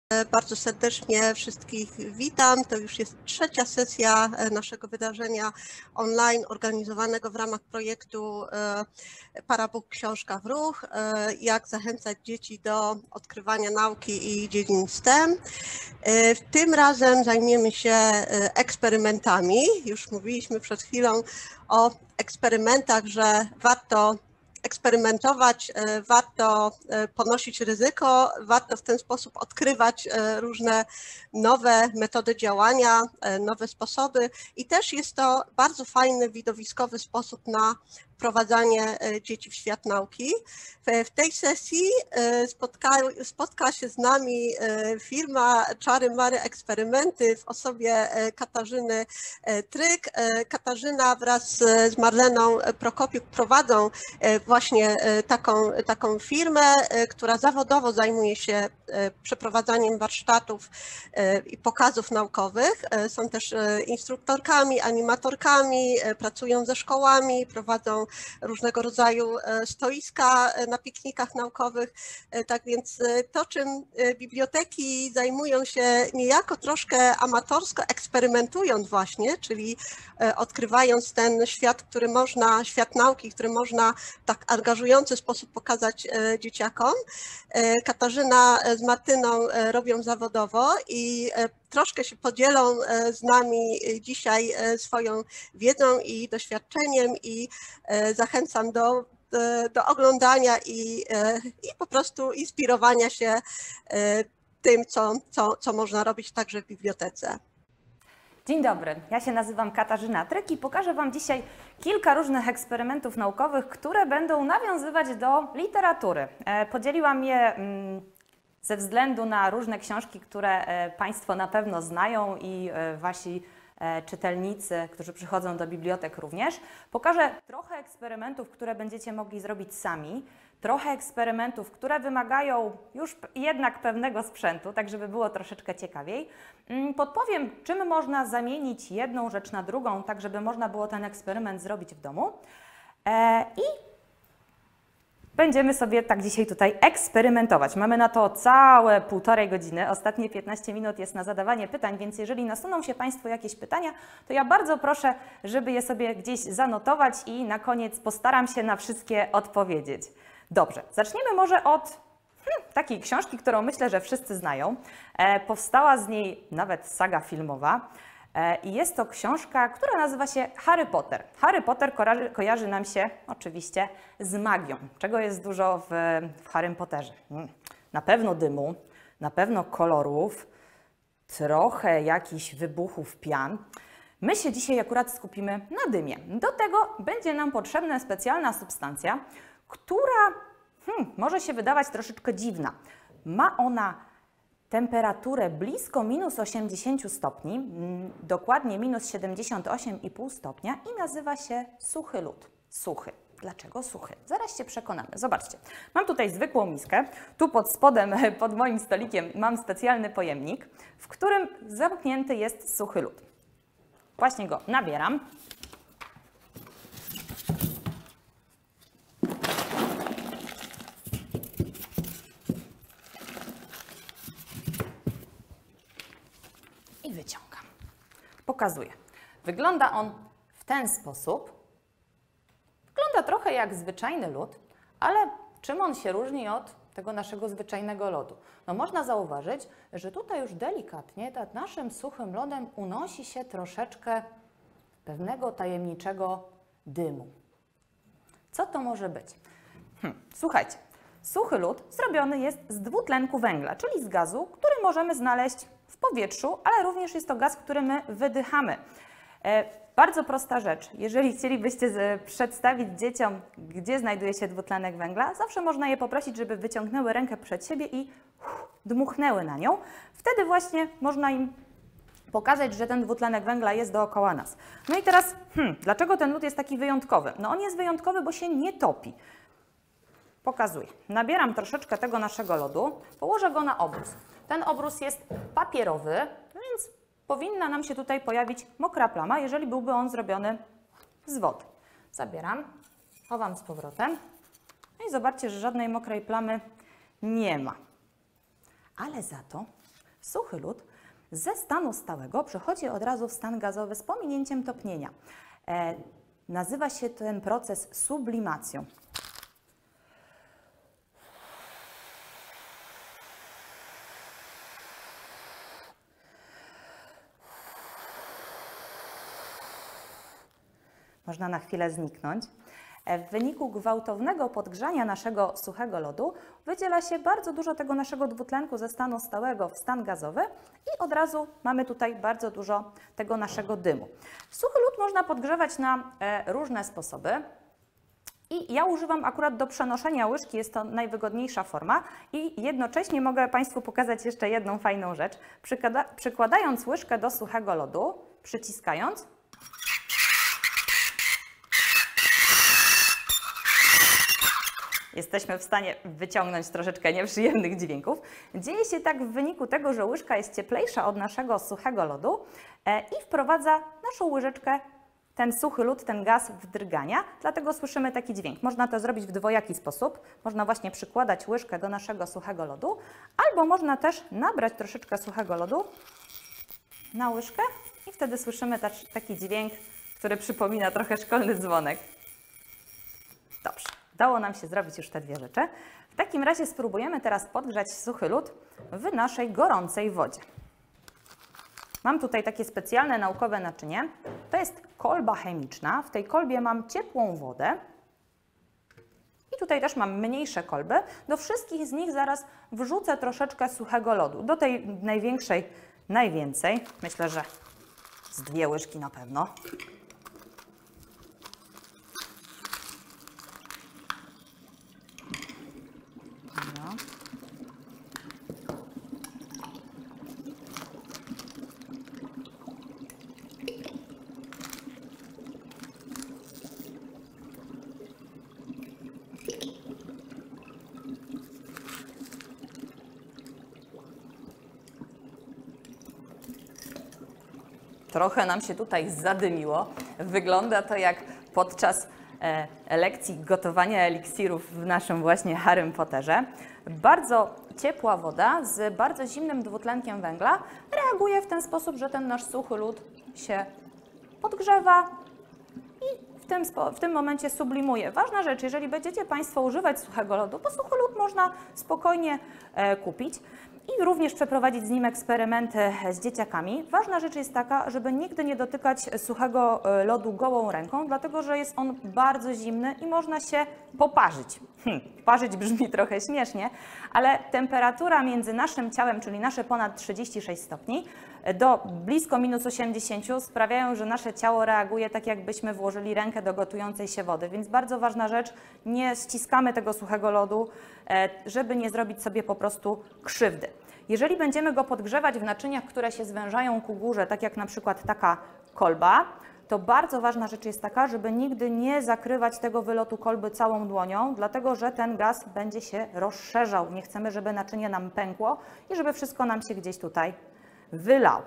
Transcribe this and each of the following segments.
Bardzo serdecznie wszystkich witam. To już jest trzecia sesja naszego wydarzenia online organizowanego w ramach projektu Parabook Książka w Ruch. Jak zachęcać dzieci do odkrywania nauki i dziedzin STEM. Tym razem zajmiemy się eksperymentami. Już mówiliśmy przed chwilą o eksperymentach, że warto eksperymentować, warto ponosić ryzyko, warto w ten sposób odkrywać różne nowe metody działania, nowe sposoby i też jest to bardzo fajny, widowiskowy sposób na wprowadzanie dzieci w świat nauki. W tej sesji spotka się z nami firma Czary Mary Eksperymenty w osobie Katarzyny Tryk. Katarzyna wraz z Marleną Prokopiuk prowadzą właśnie taką firmę, która zawodowo zajmuje się przeprowadzaniem warsztatów i pokazów naukowych. Są też instruktorkami, animatorkami, pracują ze szkołami, prowadzą różnego rodzaju stoiska na piknikach naukowych. Tak więc to, czym biblioteki zajmują się niejako troszkę amatorsko, eksperymentując właśnie, czyli odkrywając ten świat, świat nauki, który można w tak angażujący sposób pokazać dzieciakom. Katarzyna z Martyną robią zawodowo i troszkę się podzielą z nami dzisiaj swoją wiedzą i doświadczeniem i zachęcam do oglądania i po prostu inspirowania się tym, co można robić także w bibliotece. Dzień dobry, ja się nazywam Katarzyna Tryk i pokażę Wam dzisiaj kilka różnych eksperymentów naukowych, które będą nawiązywać do literatury. Podzieliłam je ze względu na różne książki, które Państwo na pewno znają i Wasi czytelnicy, którzy przychodzą do bibliotek również. Pokażę trochę eksperymentów, które będziecie mogli zrobić sami, trochę eksperymentów, które wymagają już jednak pewnego sprzętu, tak żeby było troszeczkę ciekawiej. Podpowiem, czym można zamienić jedną rzecz na drugą, tak żeby można było ten eksperyment zrobić w domu. I będziemy sobie tak dzisiaj tutaj eksperymentować. Mamy na to całe 1,5 godziny. Ostatnie 15 minut jest na zadawanie pytań, więc jeżeli nasuną się Państwu jakieś pytania, to ja bardzo proszę, żeby je sobie gdzieś zanotować i na koniec postaram się na wszystkie odpowiedzieć. Dobrze, zaczniemy może od takiej książki, którą myślę, że wszyscy znają. Powstała z niej nawet saga filmowa. I jest to książka, która nazywa się Harry Potter. Harry Potter kojarzy nam się oczywiście z magią, czego jest dużo w Harrym Potterze. Na pewno dymu, na pewno kolorów, trochę jakichś wybuchów pian. My się dzisiaj akurat skupimy na dymie. Do tego będzie nam potrzebna specjalna substancja, która może się wydawać troszeczkę dziwna. Ma ona temperaturę blisko minus 80 stopni, dokładnie minus 78,5 stopnia i nazywa się suchy lód. Suchy. Dlaczego suchy? Zaraz się przekonamy. Zobaczcie, mam tutaj zwykłą miskę, tu pod spodem, pod moim stolikiem mam specjalny pojemnik, w którym zamknięty jest suchy lód. Właśnie go nabieram. I wyciągam. Pokazuję. Wygląda on w ten sposób. Wygląda trochę jak zwyczajny lód, ale czym on się różni od tego naszego zwyczajnego lodu? No można zauważyć, że tutaj już delikatnie nad naszym suchym lodem unosi się troszeczkę pewnego tajemniczego dymu. Co to może być? Słuchajcie, suchy lód zrobiony jest z dwutlenku węgla, czyli z gazu, który możemy znaleźć w powietrzu, ale również jest to gaz, który my wydychamy. Bardzo prosta rzecz. Jeżeli chcielibyście przedstawić dzieciom, gdzie znajduje się dwutlenek węgla, zawsze można je poprosić, żeby wyciągnęły rękę przed siebie i dmuchnęły na nią. Wtedy właśnie można im pokazać, że ten dwutlenek węgla jest dookoła nas. No i teraz, dlaczego ten lód jest taki wyjątkowy? No on jest wyjątkowy, bo się nie topi. Pokazuję. Nabieram troszeczkę tego naszego lodu, położę go na obrus. Ten obrus jest papierowy, więc powinna nam się tutaj pojawić mokra plama, jeżeli byłby on zrobiony z wody. Zabieram, chowam z powrotem. No i zobaczcie, że żadnej mokrej plamy nie ma. Ale za to Suchy lód ze stanu stałego przechodzi od razu w stan gazowy z pominięciem topnienia. Nazywa się ten proces sublimacją. Można na chwilę zniknąć. W wyniku gwałtownego podgrzania naszego suchego lodu wydziela się bardzo dużo tego naszego dwutlenku ze stanu stałego w stan gazowy i od razu mamy tutaj bardzo dużo tego naszego dymu. Suchy lód można podgrzewać na różne sposoby. I ja używam akurat do przenoszenia łyżki, jest to najwygodniejsza forma i jednocześnie mogę Państwu pokazać jeszcze jedną fajną rzecz. Przykładając łyżkę do suchego lodu, przyciskając, jesteśmy w stanie wyciągnąć troszeczkę nieprzyjemnych dźwięków. Dzieje się tak w wyniku tego, że łyżka jest cieplejsza od naszego suchego lodu i wprowadza naszą łyżeczkę, ten suchy lód, ten gaz w drgania, dlatego słyszymy taki dźwięk. Można to zrobić w dwojaki sposób. Można właśnie przykładać łyżkę do naszego suchego lodu, albo można też nabrać troszeczkę suchego lodu na łyżkę i wtedy słyszymy też taki dźwięk, który przypomina trochę szkolny dzwonek. Dobrze. Udało nam się zrobić już te dwie rzeczy. W takim razie spróbujemy teraz podgrzać suchy lód w naszej gorącej wodzie. Mam tutaj takie specjalne naukowe naczynie. To jest kolba chemiczna. W tej kolbie mam ciepłą wodę. I tutaj też mam mniejsze kolby. Do wszystkich z nich zaraz wrzucę troszeczkę suchego lodu. Do tej największej najwięcej. Myślę, że z 2 łyżki na pewno. Trochę nam się tutaj zadymiło. Wygląda to jak podczas lekcji gotowania eliksirów w naszym właśnie Harrym Potterze. Bardzo ciepła woda z bardzo zimnym dwutlenkiem węgla reaguje w ten sposób, że ten nasz suchy lód się podgrzewa i w tym momencie sublimuje. Ważna rzecz, jeżeli będziecie Państwo używać suchego lodu, bo suchy lód można spokojnie kupić i również przeprowadzić z nim eksperymenty z dzieciakami. Ważna rzecz jest taka, żeby nigdy nie dotykać suchego lodu gołą ręką, dlatego że jest on bardzo zimny i można się poparzyć. Parzyć brzmi trochę śmiesznie, ale temperatura między naszym ciałem, czyli nasze ponad 36 stopni, do blisko minus 80 sprawiają, że nasze ciało reaguje tak, jakbyśmy włożyli rękę do gotującej się wody. Więc bardzo ważna rzecz, nie ściskamy tego suchego lodu, żeby nie zrobić sobie po prostu krzywdy. Jeżeli będziemy go podgrzewać w naczyniach, które się zwężają ku górze, tak jak na przykład taka kolba, to bardzo ważna rzecz jest taka, żeby nigdy nie zakrywać tego wylotu kolby całą dłonią, dlatego że ten gaz będzie się rozszerzał. Nie chcemy, żeby naczynie nam pękło i żeby wszystko nam się gdzieś tutaj wylało.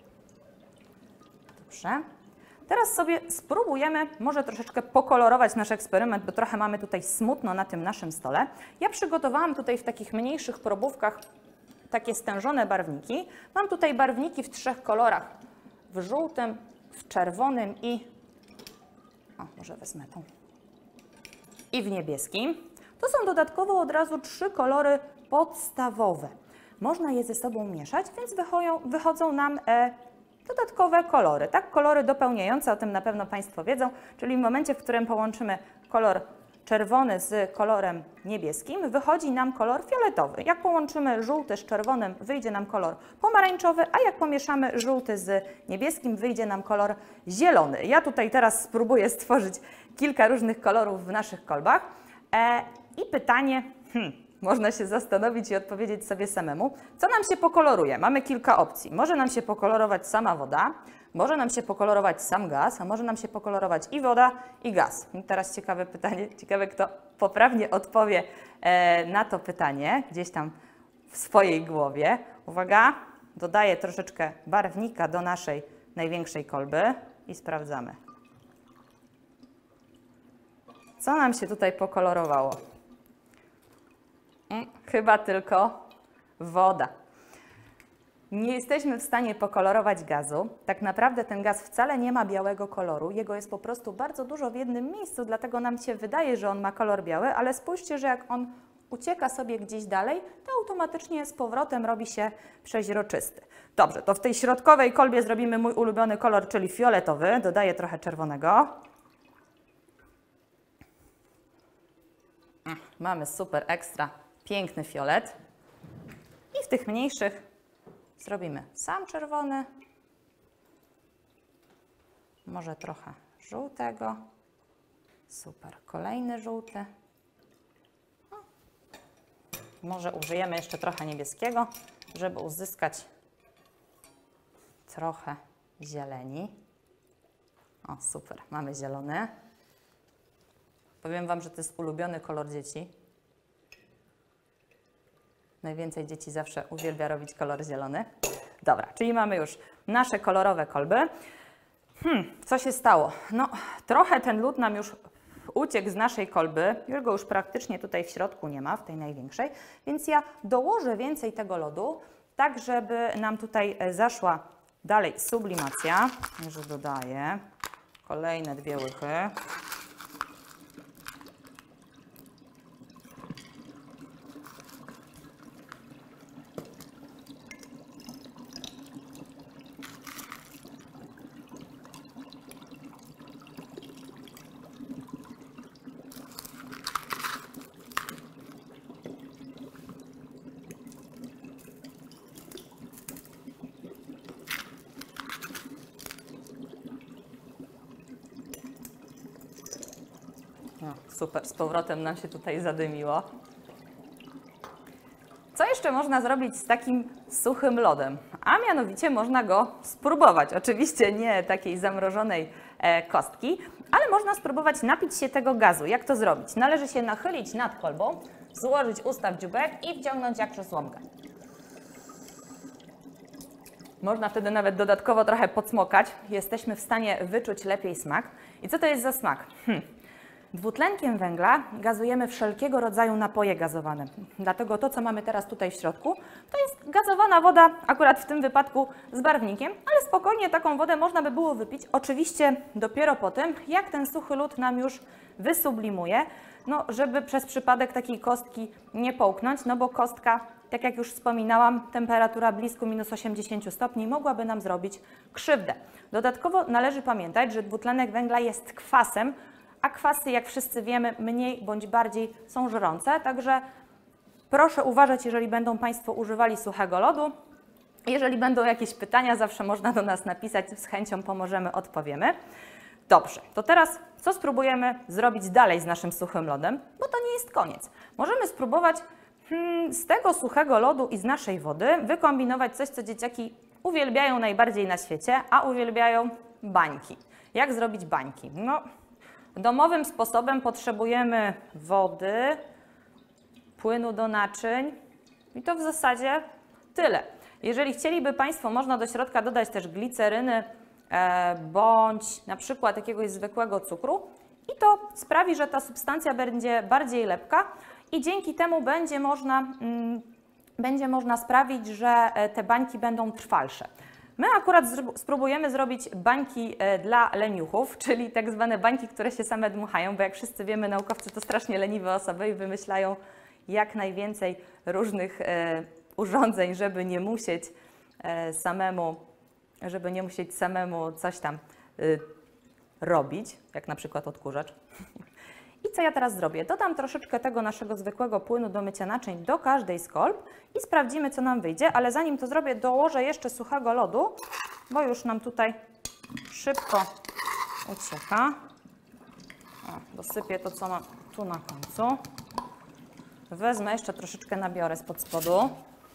Dobrze. Teraz sobie spróbujemy może troszeczkę pokolorować nasz eksperyment, bo trochę mamy tutaj smutno na tym naszym stole. Ja przygotowałam tutaj w takich mniejszych probówkach takie stężone barwniki. Mam tutaj barwniki w 3 kolorach. W żółtym, w czerwonym i... może wezmę tą. I w niebieskim. To są dodatkowo od razu 3 kolory podstawowe. Można je ze sobą mieszać, więc wychodzą nam dodatkowe kolory, tak? Kolory dopełniające, o tym na pewno Państwo wiedzą, czyli w momencie, w którym połączymy kolor czerwony z kolorem niebieskim, wychodzi nam kolor fioletowy. Jak połączymy żółty z czerwonym, wyjdzie nam kolor pomarańczowy, a jak pomieszamy żółty z niebieskim, wyjdzie nam kolor zielony. Ja tutaj teraz spróbuję stworzyć kilka różnych kolorów w naszych kolbach i pytanie, można się zastanowić i odpowiedzieć sobie samemu, co nam się pokoloruje. Mamy kilka opcji. Może nam się pokolorować sama woda, może nam się pokolorować sam gaz, a może nam się pokolorować i woda, i gaz. I teraz ciekawe pytanie, ciekawe kto poprawnie odpowie na to pytanie, gdzieś tam w swojej głowie. Uwaga, dodaję troszeczkę barwnika do naszej największej kolby i sprawdzamy. Co nam się tutaj pokolorowało? Chyba tylko woda. nie jesteśmy w stanie pokolorować gazu. Tak naprawdę ten gaz wcale nie ma białego koloru, jego jest po prostu bardzo dużo w jednym miejscu, dlatego nam się wydaje, że on ma kolor biały, ale spójrzcie, że jak on ucieka sobie gdzieś dalej, to automatycznie z powrotem robi się przeźroczysty. Dobrze, to w tej środkowej kolbie zrobimy mój ulubiony kolor, czyli fioletowy. Dodaję trochę czerwonego. Mamy super ekstra piękny fiolet. I w tych mniejszych zrobimy sam czerwony, może trochę żółtego, super, kolejny żółty, może użyjemy jeszcze trochę niebieskiego, żeby uzyskać trochę zieleni. O, super, mamy zielony. Powiem Wam, że to jest ulubiony kolor dzieci. Najwięcej dzieci zawsze uwielbia robić kolor zielony. Dobra, czyli mamy już nasze kolorowe kolby. Co się stało? No, trochę ten lód nam już uciekł z naszej kolby. Go już praktycznie tutaj w środku nie ma, w tej największej. Więc ja dołożę więcej tego lodu, tak żeby nam tutaj zaszła dalej sublimacja. Że dodaję kolejne 2 łychy. No, super, z powrotem nam się tutaj zadymiło. Co jeszcze można zrobić z takim suchym lodem? A mianowicie można go spróbować. Oczywiście nie takiej zamrożonej kostki, ale można spróbować napić się tego gazu. Jak to zrobić? Należy się nachylić nad kolbą, złożyć usta w dziubek i wciągnąć jak przesłomkę. Można wtedy nawet dodatkowo trochę podsmokać. Jesteśmy w stanie wyczuć lepiej smak. I co to jest za smak? Dwutlenkiem węgla gazujemy wszelkiego rodzaju napoje gazowane. Dlatego to, co mamy teraz tutaj w środku, to jest gazowana woda, akurat w tym wypadku z barwnikiem, ale spokojnie taką wodę można by było wypić. Oczywiście dopiero po tym, jak ten suchy lód nam już wysublimuje, no żeby przez przypadek takiej kostki nie połknąć, no bo kostka, tak jak już wspominałam, temperatura blisko -80 stopni mogłaby nam zrobić krzywdę. Dodatkowo należy pamiętać, że dwutlenek węgla jest kwasem, a kwasy, jak wszyscy wiemy, mniej bądź bardziej są żrące, także proszę uważać, jeżeli będą Państwo używali suchego lodu. Jeżeli będą jakieś pytania, zawsze można do nas napisać, z chęcią pomożemy, odpowiemy. Dobrze, to teraz co spróbujemy zrobić dalej z naszym suchym lodem, bo to nie jest koniec. Możemy spróbować z tego suchego lodu i z naszej wody wykombinować coś, co dzieciaki uwielbiają najbardziej na świecie, a uwielbiają bańki. Jak zrobić bańki? No, domowym sposobem potrzebujemy wody, płynu do naczyń i to w zasadzie tyle. Jeżeli chcieliby Państwo, można do środka dodać też gliceryny bądź na przykład jakiegoś zwykłego cukru i to sprawi, że ta substancja będzie bardziej lepka i dzięki temu będzie można sprawić, że te bańki będą trwalsze. My akurat spróbujemy zrobić bańki dla leniuchów, czyli tak zwane bańki, które się same dmuchają, bo jak wszyscy wiemy, naukowcy to strasznie leniwe osoby i wymyślają jak najwięcej różnych urządzeń, żeby nie musieć samemu coś tam robić, jak na przykład odkurzacz. I co ja teraz zrobię? Dodam troszeczkę tego naszego zwykłego płynu do mycia naczyń do każdej z kolb i sprawdzimy, co nam wyjdzie, ale zanim to zrobię, dołożę jeszcze suchego lodu, bo już nam tutaj szybko ucieka. O, dosypię to, co tu na końcu. Wezmę jeszcze troszeczkę, nabiorę spod spodu.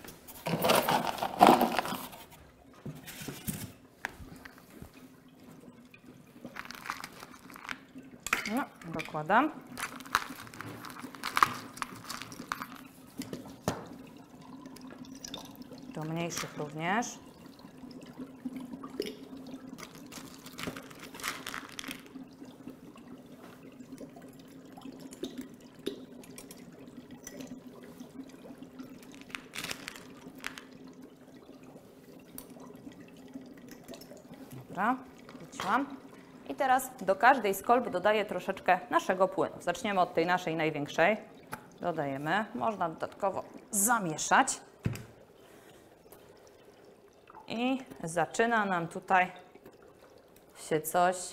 No, dokładam. Do mniejszych również. Dobra, wróciłam. I teraz do każdej z kolb dodaję troszeczkę naszego płynu. Zaczniemy od tej naszej największej. Dodajemy. Można dodatkowo zamieszać. I zaczyna nam tutaj się coś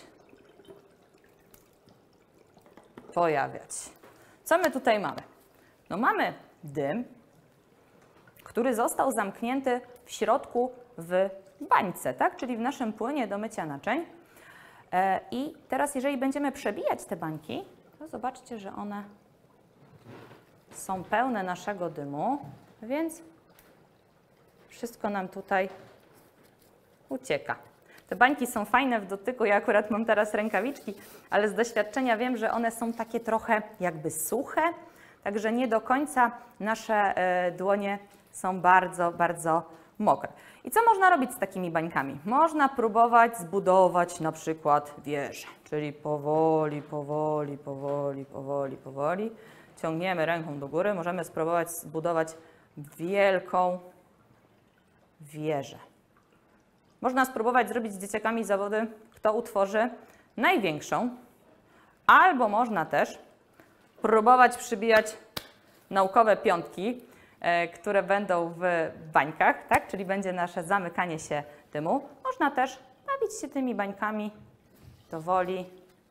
pojawiać. Co my tutaj mamy? No mamy dym, który został zamknięty w środku w bańce, tak? Czyli w naszym płynie do mycia naczyń. I teraz jeżeli będziemy przebijać te bańki, to zobaczcie, że one są pełne naszego dymu, więc wszystko nam tutaj ucieka. Te bańki są fajne w dotyku, ja akurat mam teraz rękawiczki, ale z doświadczenia wiem, że one są takie trochę jakby suche, także nie do końca nasze dłonie są bardzo, bardzo mokre. I co można robić z takimi bańkami? Można próbować zbudować na przykład wieżę, czyli powoli, powoli, powoli, powoli, powoli. Ciągniemy ręką do góry, możemy spróbować zbudować wielką wieżę. Można spróbować zrobić z dzieciakami zawody, kto utworzy największą, albo można też próbować przybijać naukowe piątki, które będą w bańkach, tak? Czyli będzie nasze zamykanie się dymu. Można też bawić się tymi bańkami powoli,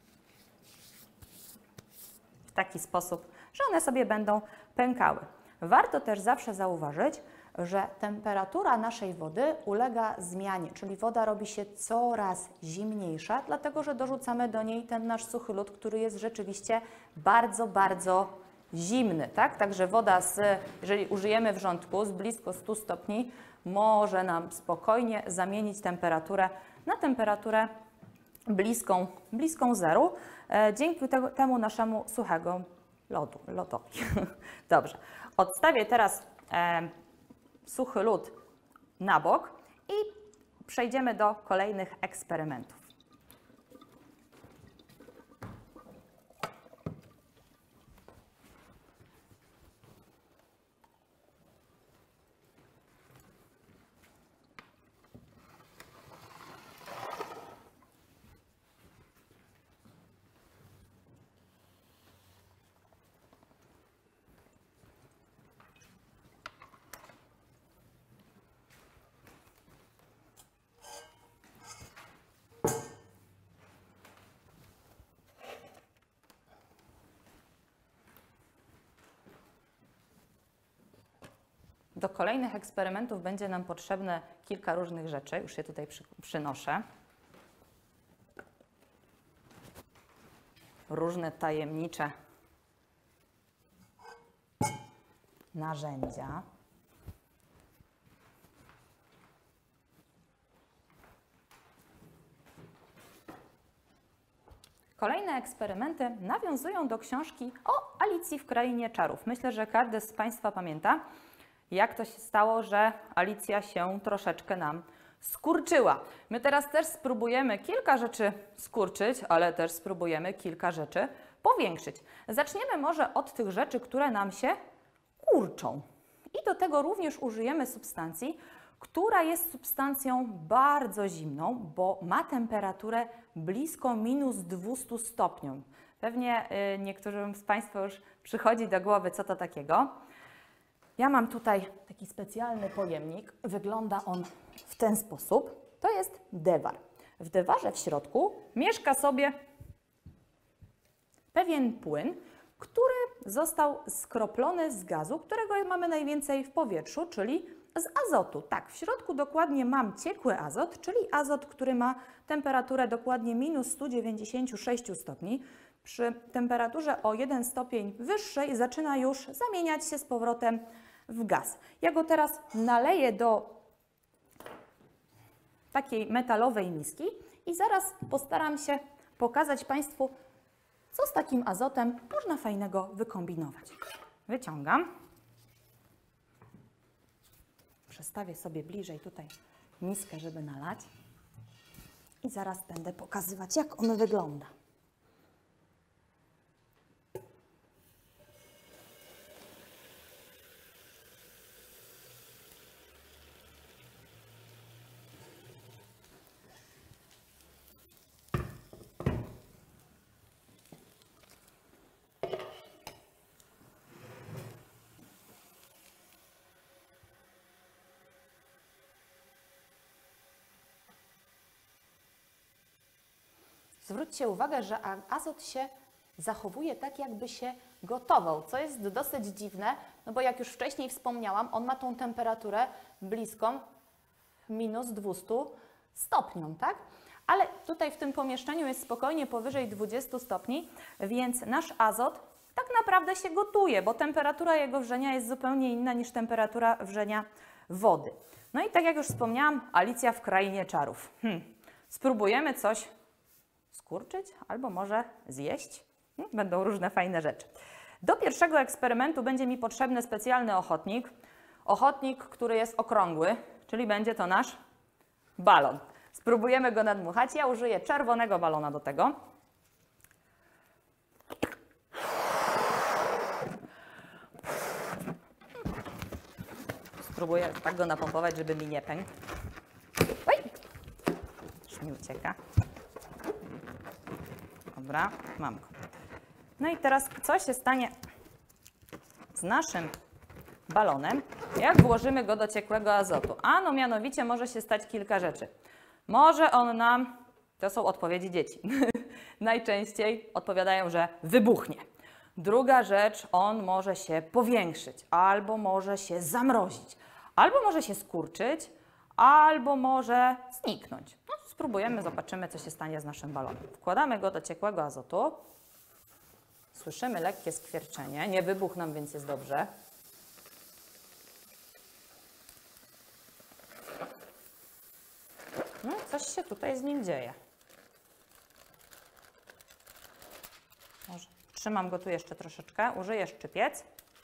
w taki sposób, że one sobie będą pękały. Warto też zawsze zauważyć, że temperatura naszej wody ulega zmianie, czyli woda robi się coraz zimniejsza, dlatego że dorzucamy do niej ten nasz suchy lód, który jest rzeczywiście bardzo, bardzo zimny, tak? Także woda, jeżeli użyjemy wrzątku z blisko 100 stopni, może nam spokojnie zamienić temperaturę na temperaturę bliską zeru, dzięki temu naszemu suchego lodowi. Dobrze, odstawię teraz suchy lód na bok i przejdziemy do kolejnych eksperymentów. Do kolejnych eksperymentów będzie nam potrzebne kilka różnych rzeczy. Już je tutaj przynoszę. Różne tajemnicze narzędzia. Kolejne eksperymenty nawiązują do książki o Alicji w Krainie Czarów. Myślę, że każdy z Państwa pamięta, jak to się stało, że Alicja się troszeczkę nam skurczyła. My teraz też spróbujemy kilka rzeczy skurczyć, ale też spróbujemy kilka rzeczy powiększyć. Zaczniemy może od tych rzeczy, które nam się kurczą. I do tego również użyjemy substancji, która jest substancją bardzo zimną, bo ma temperaturę blisko minus 200 stopniom. Pewnie niektórym z Państwa już przychodzi do głowy, co to takiego. Ja mam tutaj taki specjalny pojemnik. Wygląda on w ten sposób. To jest dewar. W dewarze w środku mieszka sobie pewien płyn, który został skroplony z gazu, którego mamy najwięcej w powietrzu, czyli z azotu. Tak, w środku dokładnie mam ciekły azot, czyli azot, który ma temperaturę dokładnie minus 196 stopni. Przy temperaturze o 1 stopień wyższej zaczyna już zamieniać się z powrotem w gaz. Ja go teraz naleję do takiej metalowej miski i zaraz postaram się pokazać Państwu, co z takim azotem można fajnego wykombinować. Wyciągam. Przestawię sobie bliżej tutaj miskę, żeby nalać. I zaraz będę pokazywać, jak on wygląda. zwróćcie uwagę, że azot się zachowuje tak, jakby się gotował, co jest dosyć dziwne, no bo jak już wcześniej wspomniałam, on ma tą temperaturę bliską minus 200 stopniom, tak? Ale tutaj w tym pomieszczeniu jest spokojnie powyżej 20 stopni, więc nasz azot tak naprawdę się gotuje, bo temperatura jego wrzenia jest zupełnie inna niż temperatura wrzenia wody. No i tak jak już wspomniałam, Alicja w krainie czarów. Spróbujemy coś skurczyć albo może zjeść. Będą różne fajne rzeczy. Do pierwszego eksperymentu będzie mi potrzebny specjalny ochotnik. Ochotnik, który jest okrągły, czyli będzie to nasz balon. Spróbujemy go nadmuchać. Ja użyję czerwonego balona do tego. Spróbuję tak go napompować, żeby mi nie pękł. Oj! Już mi ucieka. Dobra, mam go. No i teraz co się stanie z naszym balonem, jak włożymy go do ciekłego azotu? No mianowicie może się stać kilka rzeczy. Może on nam, to są odpowiedzi dzieci, najczęściej odpowiadają, że wybuchnie. Druga rzecz, on może się powiększyć, albo może się zamrozić, albo może się skurczyć, albo może zniknąć. No, spróbujemy, zobaczymy, co się stanie z naszym balonem. Wkładamy go do ciekłego azotu. Słyszymy lekkie skwierczenie. Nie wybuchł nam, więc jest dobrze. No, coś się tutaj z nim dzieje. Może trzymam go tu jeszcze troszeczkę. Użyję szczypiec.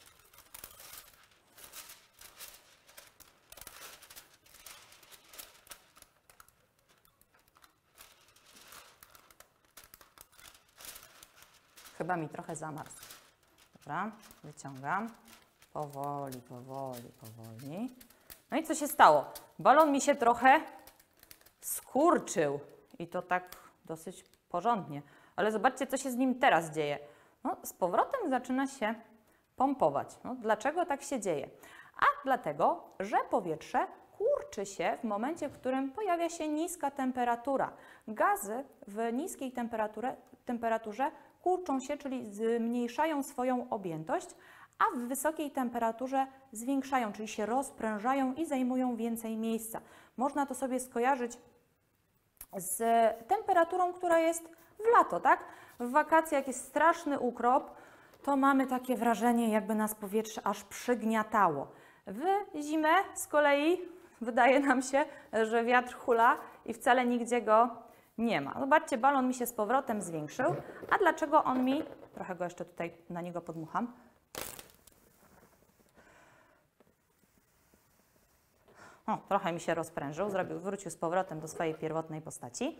Chyba mi trochę zamarzł. Dobra, wyciągam. Powoli, powoli, powoli. No i co się stało? Balon mi się trochę skurczył i to tak dosyć porządnie. Ale zobaczcie, co się z nim teraz dzieje. No, z powrotem zaczyna się pompować. No, dlaczego tak się dzieje? A dlatego, że powietrze kurczy się w momencie, w którym pojawia się niska temperatura. Gazy w niskiej temperaturze kurczą się, czyli zmniejszają swoją objętość, a w wysokiej temperaturze zwiększają, czyli się rozprężają i zajmują więcej miejsca. Można to sobie skojarzyć z temperaturą, która jest w lato, tak? W wakacje, jak jest straszny ukrop, to mamy takie wrażenie, jakby nas powietrze aż przygniatało. W zimę z kolei wydaje nam się, że wiatr hula i wcale nigdzie go nie ma. Zobaczcie, balon mi się z powrotem zwiększył. A dlaczego on mi... Trochę go jeszcze tutaj na niego podmucham. O, trochę mi się rozprężył, wrócił z powrotem do swojej pierwotnej postaci.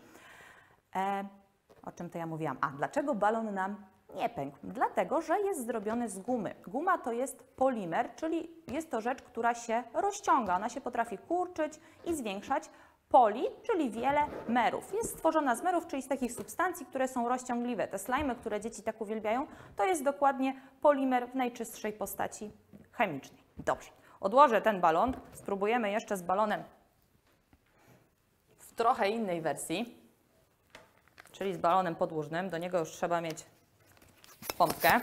O czym to ja mówiłam? Dlaczego balon nam nie pękł? Dlatego, że jest zrobiony z gumy. Guma to jest polimer, czyli jest to rzecz, która się rozciąga. Ona się potrafi kurczyć i zwiększać. Poli, czyli wiele merów. Jest stworzona z merów, czyli z takich substancji, które są rozciągliwe. Te slajmy, które dzieci tak uwielbiają, to jest dokładnie polimer w najczystszej postaci chemicznej. Dobrze, odłożę ten balon. Spróbujemy jeszcze z balonem w trochę innej wersji, czyli z balonem podłużnym. Do niego już trzeba mieć pompkę.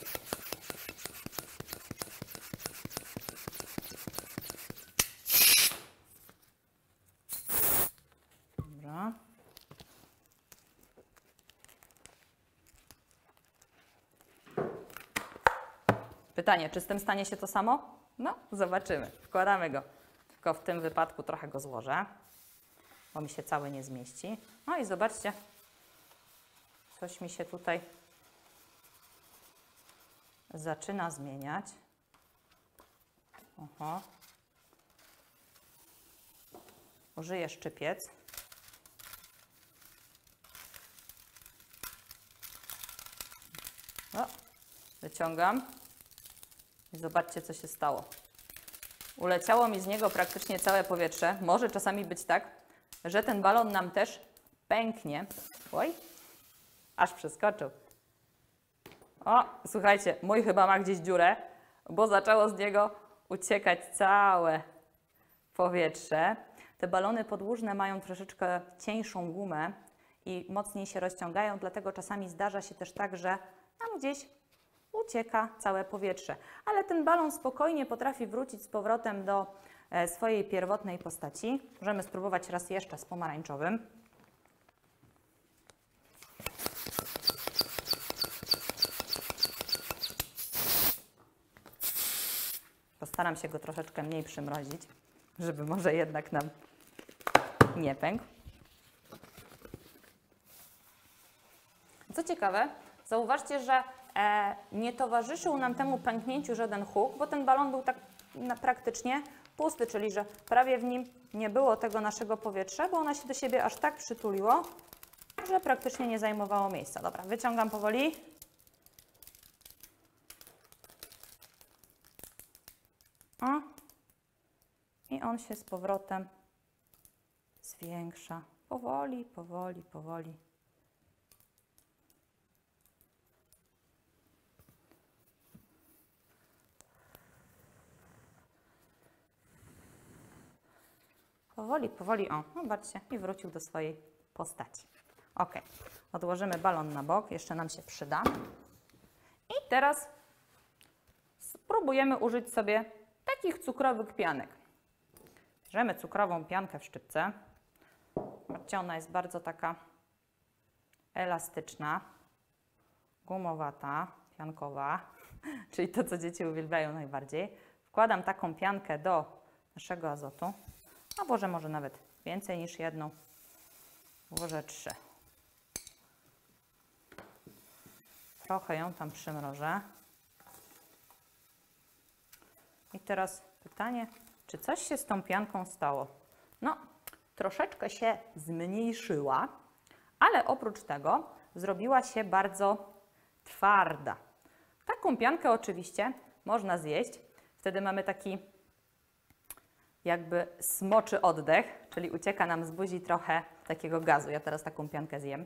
Dobra. Pytanie, czy z tym stanie się to samo? No, zobaczymy. Wkładamy go. Tylko w tym wypadku trochę go złożę, bo mi się cały nie zmieści. No i zobaczcie, coś mi się tutaj zaczyna zmieniać. Oho. Użyję szczypiec. No, wyciągam i zobaczcie, co się stało. Uleciało mi z niego praktycznie całe powietrze. Może czasami być tak, że ten balon nam też pęknie. Oj, aż przeskoczył. O, słuchajcie, mój chyba ma gdzieś dziurę, bo zaczęło z niego uciekać całe powietrze. Te balony podłużne mają troszeczkę cieńszą gumę i mocniej się rozciągają, dlatego czasami zdarza się też tak, że nam gdzieś ucieka całe powietrze. Ale ten balon spokojnie potrafi wrócić z powrotem do swojej pierwotnej postaci. Możemy spróbować raz jeszcze z pomarańczowym. Postaram się go troszeczkę mniej przymrozić, żeby może jednak nam nie pękł. Co ciekawe, zauważcie, że nie towarzyszył nam temu pęknięciu żaden huk, bo ten balon był tak praktycznie pusty, czyli że prawie w nim nie było tego naszego powietrza, bo ono się do siebie aż tak przytuliło, że praktycznie nie zajmowało miejsca. Dobra, wyciągam powoli. O. I on się z powrotem zwiększa. Powoli, powoli, powoli. Powoli, powoli, o, zobaczcie, i wrócił do swojej postaci. Ok, odłożymy balon na bok, jeszcze nam się przyda. I teraz spróbujemy użyć sobie takich cukrowych pianek. Bierzemy cukrową piankę w szczypce. Zobaczcie, ona jest bardzo taka elastyczna, gumowata, piankowa, czyli to, co dzieci uwielbiają najbardziej. Wkładam taką piankę do naszego azotu. A włożę może nawet więcej niż jedną. Włożę 3. Trochę ją tam przymrożę. I teraz pytanie, czy coś się z tą pianką stało? No, troszeczkę się zmniejszyła, ale oprócz tego zrobiła się bardzo twarda. Taką piankę oczywiście można zjeść. Wtedy mamy taki jakby smoczy oddech, czyli ucieka nam z buzi trochę takiego gazu. Ja teraz taką piankę zjem.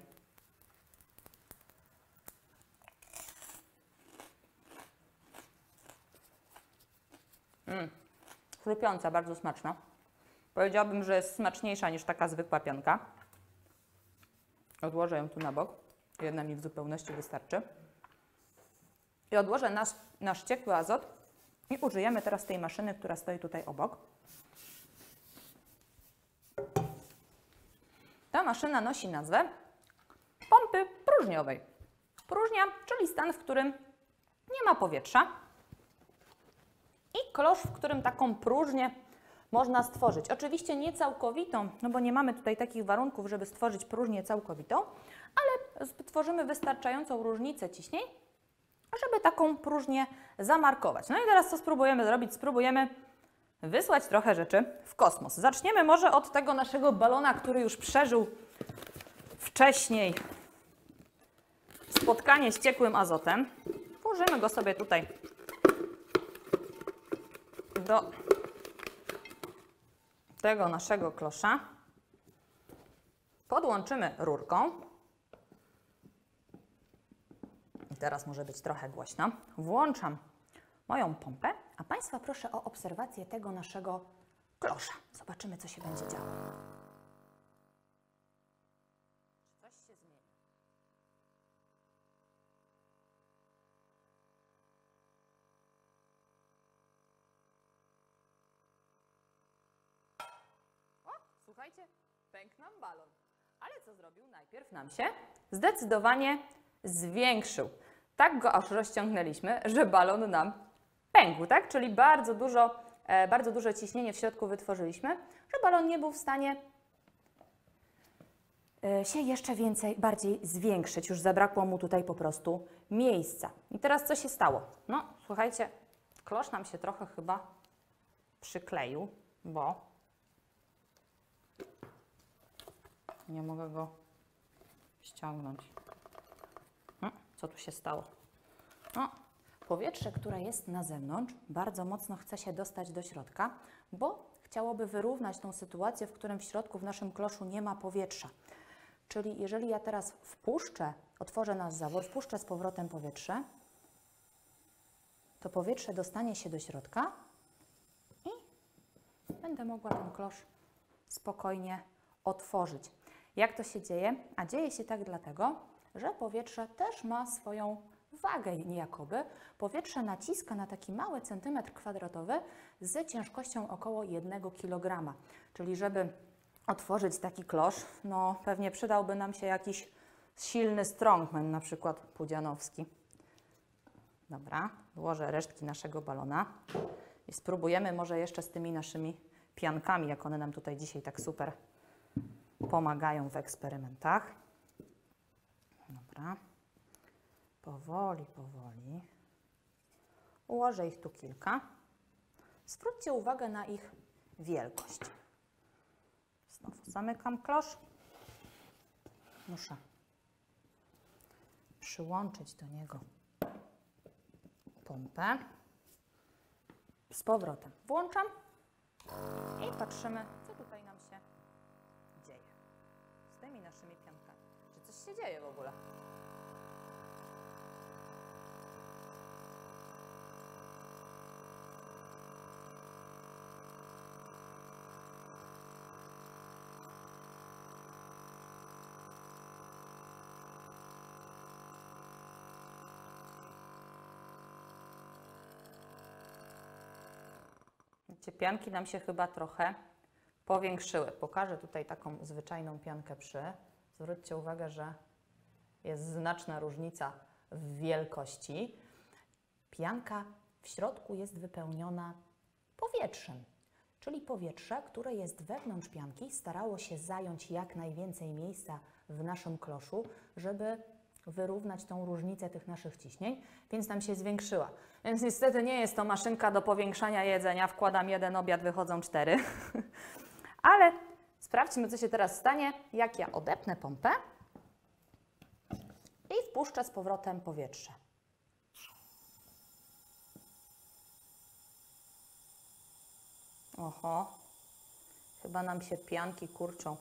Chrupiąca, bardzo smaczna. Powiedziałabym, że jest smaczniejsza niż taka zwykła pianka. Odłożę ją tu na bok. Jedna mi w zupełności wystarczy. I odłożę nasz ciekły azot i użyjemy teraz tej maszyny, która stoi tutaj obok. Ta maszyna nosi nazwę pompy próżniowej. Próżnia, czyli stan, w którym nie ma powietrza i klosz, w którym taką próżnię można stworzyć. Oczywiście nie całkowitą, no bo nie mamy tutaj takich warunków, żeby stworzyć próżnię całkowitą, ale tworzymy wystarczającą różnicę ciśnień, żeby taką próżnię zamarkować. No i teraz co spróbujemy zrobić? Spróbujemy wysłać trochę rzeczy w kosmos. Zaczniemy może od tego naszego balona, który już przeżył wcześniej spotkanie z ciekłym azotem. Włożymy go sobie tutaj do tego naszego klosza. Podłączymy rurką. I teraz może być trochę głośno. Włączam moją pompę, a Państwa proszę o obserwację tego naszego klosza. Zobaczymy, co się będzie działo. Coś się zmieni. O, słuchajcie, pękł nam balon. Ale co zrobił? Najpierw nam się zdecydowanie zwiększył. Tak go aż rozciągnęliśmy, że balon nam pękł, tak? Czyli bardzo duże ciśnienie w środku wytworzyliśmy, że balon nie był w stanie się jeszcze bardziej zwiększyć. Już zabrakło mu tutaj po prostu miejsca. I teraz co się stało? No, słuchajcie, klosz nam się trochę chyba przykleił, bo nie mogę go ściągnąć. Co tu się stało? No, powietrze, które jest na zewnątrz, bardzo mocno chce się dostać do środka, bo chciałoby wyrównać tą sytuację, w którym w środku w naszym kloszu nie ma powietrza. Czyli jeżeli ja teraz otworzę nasz zawór, wpuszczę z powrotem powietrze, to powietrze dostanie się do środka i będę mogła ten klosz spokojnie otworzyć. Jak to się dzieje? A dzieje się tak dlatego, że powietrze też ma swoją wagę niejakoby. Powietrze naciska na taki mały centymetr kwadratowy z ciężkością około 1 kg. Czyli żeby otworzyć taki klosz, no pewnie przydałby nam się jakiś silny strongman, na przykład pudzianowski. Dobra, włożę resztki naszego balona i spróbujemy może jeszcze z tymi naszymi piankami, jak one nam tutaj dzisiaj tak super pomagają w eksperymentach. Dobra, powoli, powoli. Ułożę ich tu kilka. Zwróćcie uwagę na ich wielkość. Znowu zamykam klosz. Muszę przyłączyć do niego pompę. Z powrotem włączam i patrzymy, co tutaj nam się dzieje z tymi naszymi piankami. Czy coś się dzieje w ogóle? Pianki nam się chyba trochę powiększyły. Pokażę tutaj taką zwyczajną piankę przy. Zwróćcie uwagę, że jest znaczna różnica w wielkości. Pianka w środku jest wypełniona powietrzem, czyli powietrze, które jest wewnątrz pianki, starało się zająć jak najwięcej miejsca w naszym kloszu, żeby wyrównać tą różnicę tych naszych ciśnień, więc nam się zwiększyła. Więc niestety nie jest to maszynka do powiększania jedzenia. Wkładam 1 obiad, wychodzą 4. Ale sprawdźmy, co się teraz stanie, jak ja odepnę pompę i wpuszczę z powrotem powietrze. Oho, chyba nam się pianki kurczą.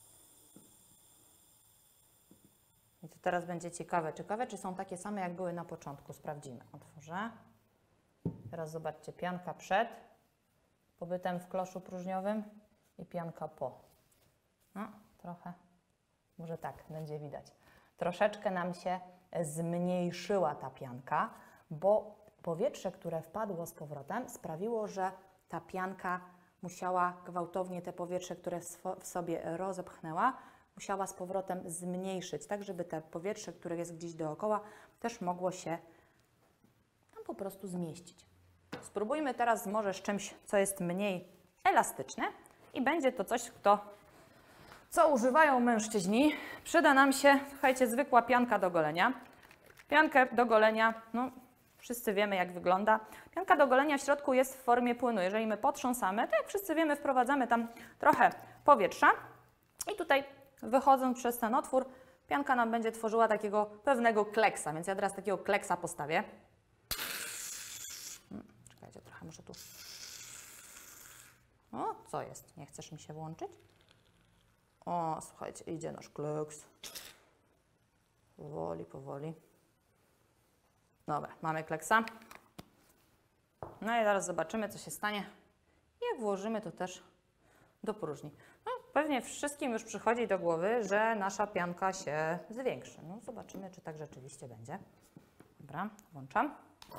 I to teraz będzie ciekawe. Ciekawe, czy są takie same, jak były na początku. Sprawdzimy. Otworzę. Teraz zobaczcie, pianka przed pobytem w kloszu próżniowym i pianka po. No, trochę, może tak, będzie widać. Troszeczkę nam się zmniejszyła ta pianka, bo powietrze, które wpadło z powrotem, sprawiło, że ta pianka musiała gwałtownie te powietrze, które w sobie rozepchnęła, musiała z powrotem zmniejszyć, tak żeby te powietrze, które jest gdzieś dookoła, też mogło się tam po prostu zmieścić. Spróbujmy teraz może z czymś, co jest mniej elastyczne i będzie to coś, co używają mężczyźni. Przyda nam się, słuchajcie, zwykła pianka do golenia. Piankę do golenia, no wszyscy wiemy, jak wygląda. Pianka do golenia w środku jest w formie płynu. Jeżeli my potrząsamy, to jak wszyscy wiemy, wprowadzamy tam trochę powietrza i tutaj wychodząc przez ten otwór, pianka nam będzie tworzyła takiego pewnego kleksa, więc ja teraz takiego kleksa postawię. Czekajcie, trochę muszę tu... O, co jest? Nie chcesz mi się włączyć? O, słuchajcie, idzie nasz kleks. Powoli, powoli. Dobra, mamy kleksa. No i zaraz zobaczymy, co się stanie, jak włożymy to też do próżni. No, pewnie wszystkim już przychodzi do głowy, że nasza pianka się zwiększy. No, zobaczymy, czy tak rzeczywiście będzie. Dobra, włączam.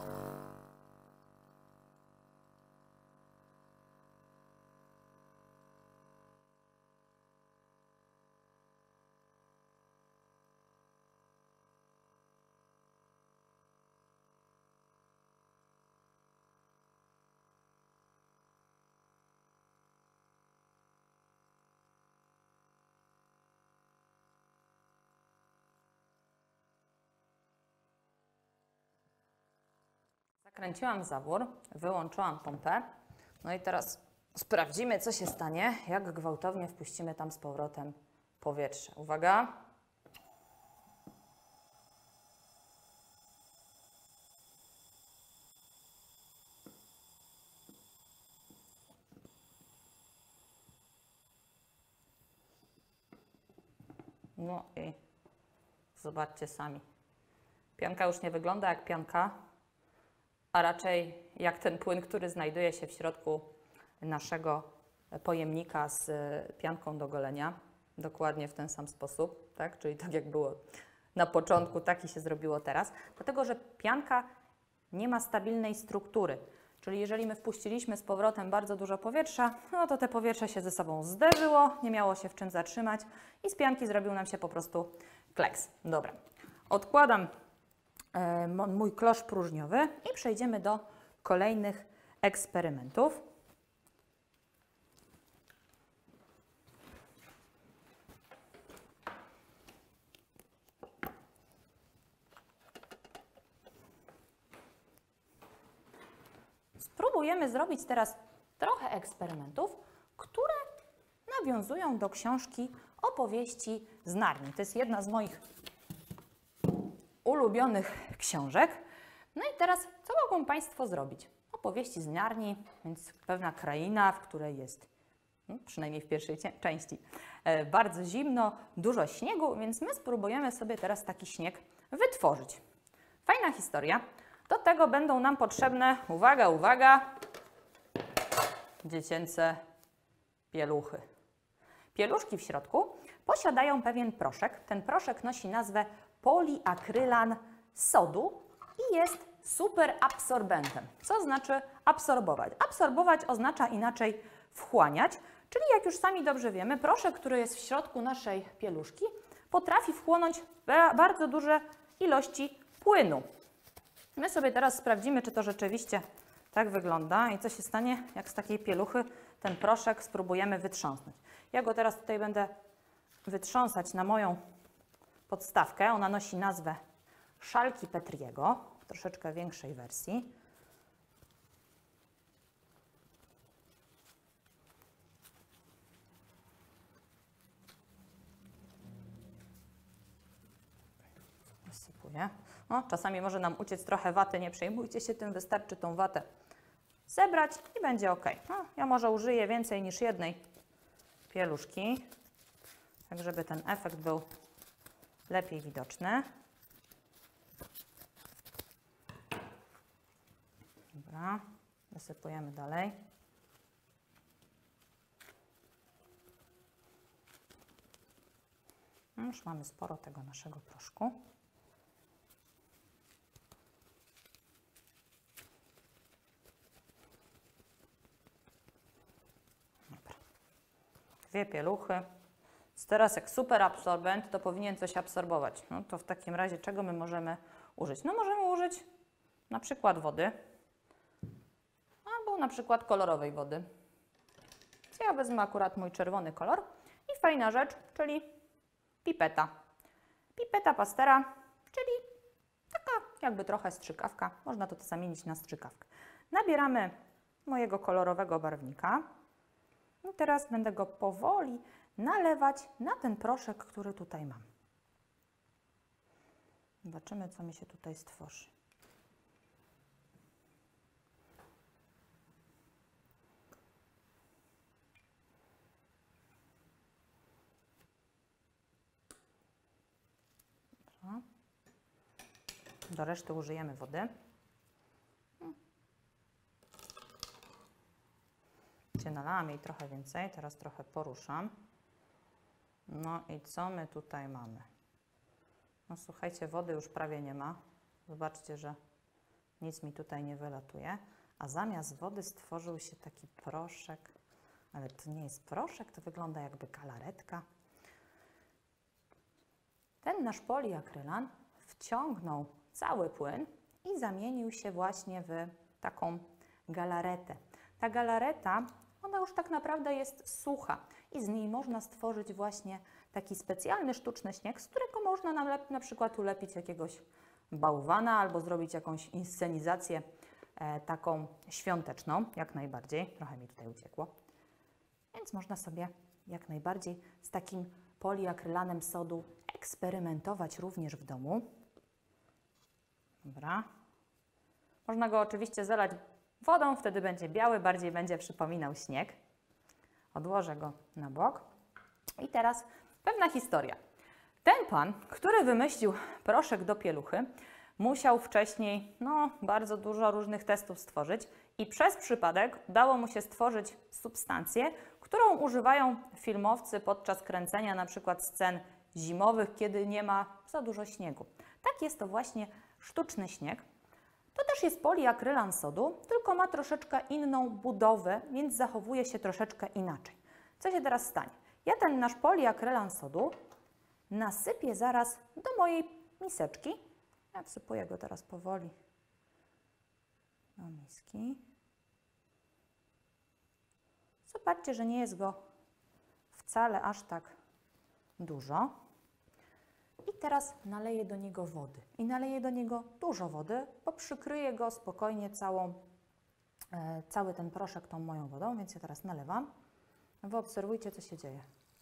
Zakręciłam zawór, wyłączyłam pompę. No i teraz sprawdzimy, co się stanie, jak gwałtownie wpuścimy tam z powrotem powietrze. Uwaga! No i zobaczcie sami. Pianka już nie wygląda jak pianka, a raczej jak ten płyn, który znajduje się w środku naszego pojemnika z pianką do golenia. dokładnie w ten sam sposób, tak? Czyli tak jak było na początku, tak i się zrobiło teraz, dlatego że pianka nie ma stabilnej struktury. Czyli jeżeli my wpuściliśmy z powrotem bardzo dużo powietrza, no to te powietrze się ze sobą zderzyło, nie miało się w czym zatrzymać i z pianki zrobił nam się po prostu kleks. Dobra, odkładam mój klosz próżniowy i przejdziemy do kolejnych eksperymentów. Spróbujemy zrobić teraz trochę eksperymentów, które nawiązują do książki Opowieści z Narni. To jest jedna z moich ulubionych książek. No i teraz, co mogą Państwo zrobić? Opowieści z Narni, więc pewna kraina, w której jest, przynajmniej w pierwszej części, bardzo zimno, dużo śniegu, więc my spróbujemy sobie teraz taki śnieg wytworzyć. Fajna historia. Do tego będą nam potrzebne, uwaga, uwaga, dziecięce pieluchy. Pieluszki w środku posiadają pewien proszek. Ten proszek nosi nazwę poliakrylan sodu i jest superabsorbentem. Co znaczy absorbować? Absorbować oznacza inaczej wchłaniać, czyli jak już sami dobrze wiemy, proszek, który jest w środku naszej pieluszki, potrafi wchłonąć bardzo duże ilości płynu. My sobie teraz sprawdzimy, czy to rzeczywiście tak wygląda i co się stanie, jak z takiej pieluchy ten proszek spróbujemy wytrząsnąć. Ja go teraz tutaj będę wytrząsać na moją podstawkę. Ona nosi nazwę szalki Petriego, w troszeczkę większej wersji. Rozsypuję. O, czasami może nam uciec trochę waty, nie przejmujcie się tym, wystarczy tą watę zebrać i będzie ok. No, ja może użyję więcej niż jednej pieluszki, tak żeby ten efekt był lepiej widoczny. Dobra, wysypujemy dalej. Już mamy sporo tego naszego proszku. Dobra. 2 pieluchy. Teraz jak superabsorbent, to powinien coś absorbować. No to w takim razie czego my możemy użyć? No możemy użyć na przykład wody, albo na przykład kolorowej wody. Ja wezmę akurat mój czerwony kolor i fajna rzecz, czyli pipeta. Pipeta Pastera, czyli taka jakby trochę strzykawka. Można to zamienić na strzykawkę. Nabieramy mojego kolorowego barwnika i teraz będę go powoli nalewać na ten proszek, który tutaj mam. Zobaczymy, co mi się tutaj stworzy. Do reszty użyjemy wody. Nalałam jej trochę więcej, teraz trochę poruszam. No i co my tutaj mamy? No słuchajcie, wody już prawie nie ma. Zobaczcie, że nic mi tutaj nie wylatuje. A zamiast wody stworzył się taki proszek. Ale to nie jest proszek, to wygląda jakby galaretka. Ten nasz poliakrylan wciągnął cały płyn i zamienił się właśnie w taką galaretę. Ta galareta, ona już tak naprawdę jest sucha i z niej można stworzyć właśnie taki specjalny sztuczny śnieg, z którego można na przykład ulepić jakiegoś bałwana albo zrobić jakąś inscenizację taką świąteczną, jak najbardziej. Trochę mi tutaj uciekło. Więc można sobie jak najbardziej z takim poliakrylanem sodu eksperymentować również w domu. Dobra. Można go oczywiście zalać wodą, wtedy będzie biały, bardziej będzie przypominał śnieg. Odłożę go na bok. I teraz pewna historia. Ten pan, który wymyślił proszek do pieluchy, musiał wcześniej bardzo dużo różnych testów stworzyć i przez przypadek udało mu się stworzyć substancję, którą używają filmowcy podczas kręcenia na przykład scen zimowych, kiedy nie ma za dużo śniegu. Tak jest to właśnie sztuczny śnieg. To też jest poliakrylan sodu, tylko ma troszeczkę inną budowę, więc zachowuje się troszeczkę inaczej. Co się teraz stanie? Ja ten nasz poliakrylan sodu nasypię zaraz do mojej miseczki. Ja wsypuję go teraz powoli do miski. Zobaczcie, że nie jest go wcale aż tak dużo. I teraz naleję do niego wody. I naleję do niego dużo wody, bo przykryję go spokojnie cały ten proszek tą moją wodą, więc ja teraz nalewam. Wy obserwujcie, co się dzieje.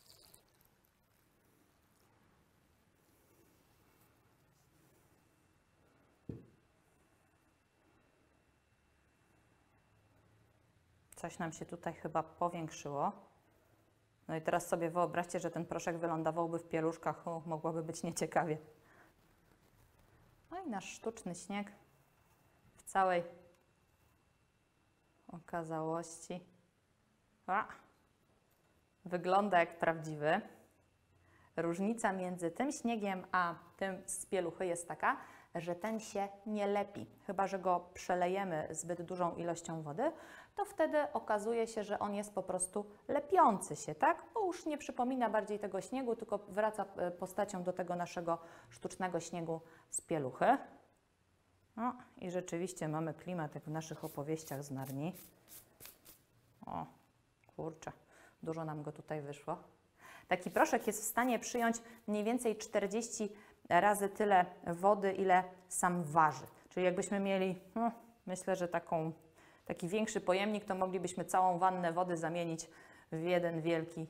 Coś nam się tutaj chyba powiększyło. No i teraz sobie wyobraźcie, że ten proszek wylądowałby w pieluszkach. Mogłoby być nieciekawie. No i nasz sztuczny śnieg w całej okazałości wygląda jak prawdziwy. Różnica między tym śniegiem a tym z pieluchy jest taka, że ten się nie lepi. Chyba że go przelejemy zbyt dużą ilością wody, to wtedy okazuje się, że on jest po prostu lepiący się, tak? Bo już nie przypomina bardziej tego śniegu, tylko wraca postacią do tego naszego sztucznego śniegu z pieluchy. No i rzeczywiście mamy klimat jak w naszych opowieściach z Narni. O, kurczę, dużo nam go tutaj wyszło. Taki proszek jest w stanie przyjąć mniej więcej 40 razy tyle wody, ile sam waży. Czyli jakbyśmy mieli, myślę, że taki większy pojemnik, to moglibyśmy całą wannę wody zamienić w jeden wielki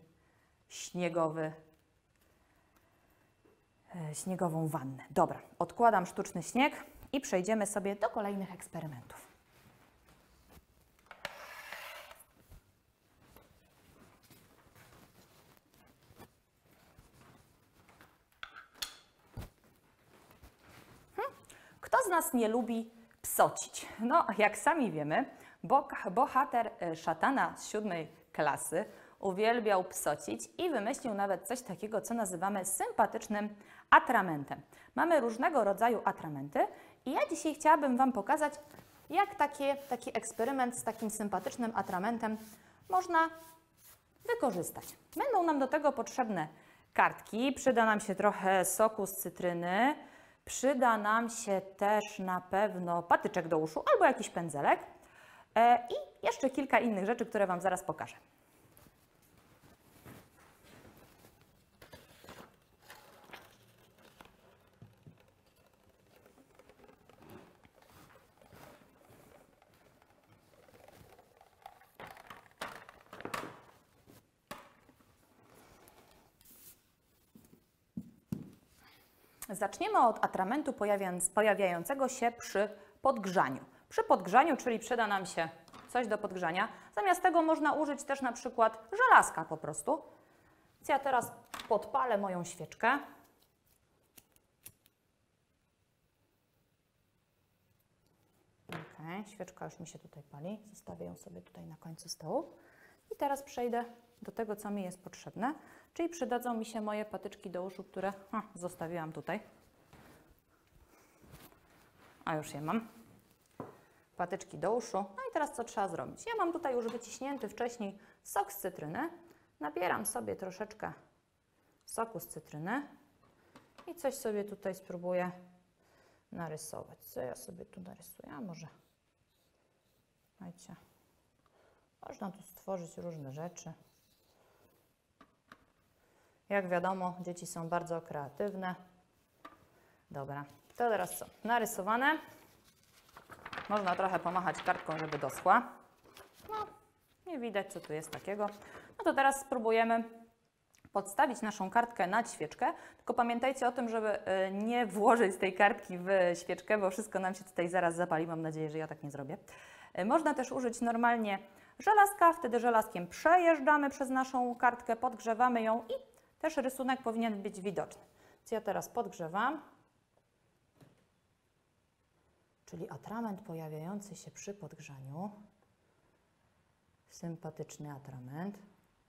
śniegową wannę. Dobra, odkładam sztuczny śnieg i przejdziemy sobie do kolejnych eksperymentów. Kto z nas nie lubi psocić? No, jak sami wiemy, bohater Szatana z 7. klasy uwielbiał psocić i wymyślił nawet coś takiego, co nazywamy sympatycznym atramentem. Mamy różnego rodzaju atramenty i ja dzisiaj chciałabym Wam pokazać, jak taki eksperyment z takim sympatycznym atramentem można wykorzystać. Będą nam do tego potrzebne kartki, przyda nam się trochę soku z cytryny, przyda nam się też na pewno patyczek do uszu albo jakiś pędzelek i jeszcze kilka innych rzeczy, które Wam zaraz pokażę. Zaczniemy od atramentu pojawiającego się przy podgrzaniu. Przy podgrzaniu, czyli przyda nam się coś do podgrzania. Zamiast tego można użyć też na przykład żelazka po prostu. Więc ja teraz podpalę moją świeczkę. Ok, świeczka już mi się tutaj pali. Zostawię ją sobie tutaj na końcu stołu. I teraz przejdę do tego, co mi jest potrzebne, czyli przydadzą mi się moje patyczki do uszu, które zostawiłam tutaj. A już je mam. Patyczki do uszu. No i teraz co trzeba zrobić? Ja mam tutaj już wyciśnięty wcześniej sok z cytryny. Nabieram sobie troszeczkę soku z cytryny i coś sobie tutaj spróbuję narysować. Co ja sobie tu narysuję? A może, słuchajcie, można tu stworzyć różne rzeczy. Jak wiadomo, dzieci są bardzo kreatywne. Dobra, to teraz co? Narysowane. Można trochę pomachać kartką, żeby doschła. No, nie widać, co tu jest takiego. No to teraz spróbujemy podstawić naszą kartkę nad świeczkę. Tylko pamiętajcie o tym, żeby nie włożyć tej kartki w świeczkę, bo wszystko nam się tutaj zaraz zapali. Mam nadzieję, że ja tak nie zrobię. Można też użyć normalnie żelazka. Wtedy żelazkiem przejeżdżamy przez naszą kartkę, podgrzewamy ją i też rysunek powinien być widoczny. Więc ja teraz podgrzewam. czyli atrament pojawiający się przy podgrzaniu. Sympatyczny atrament.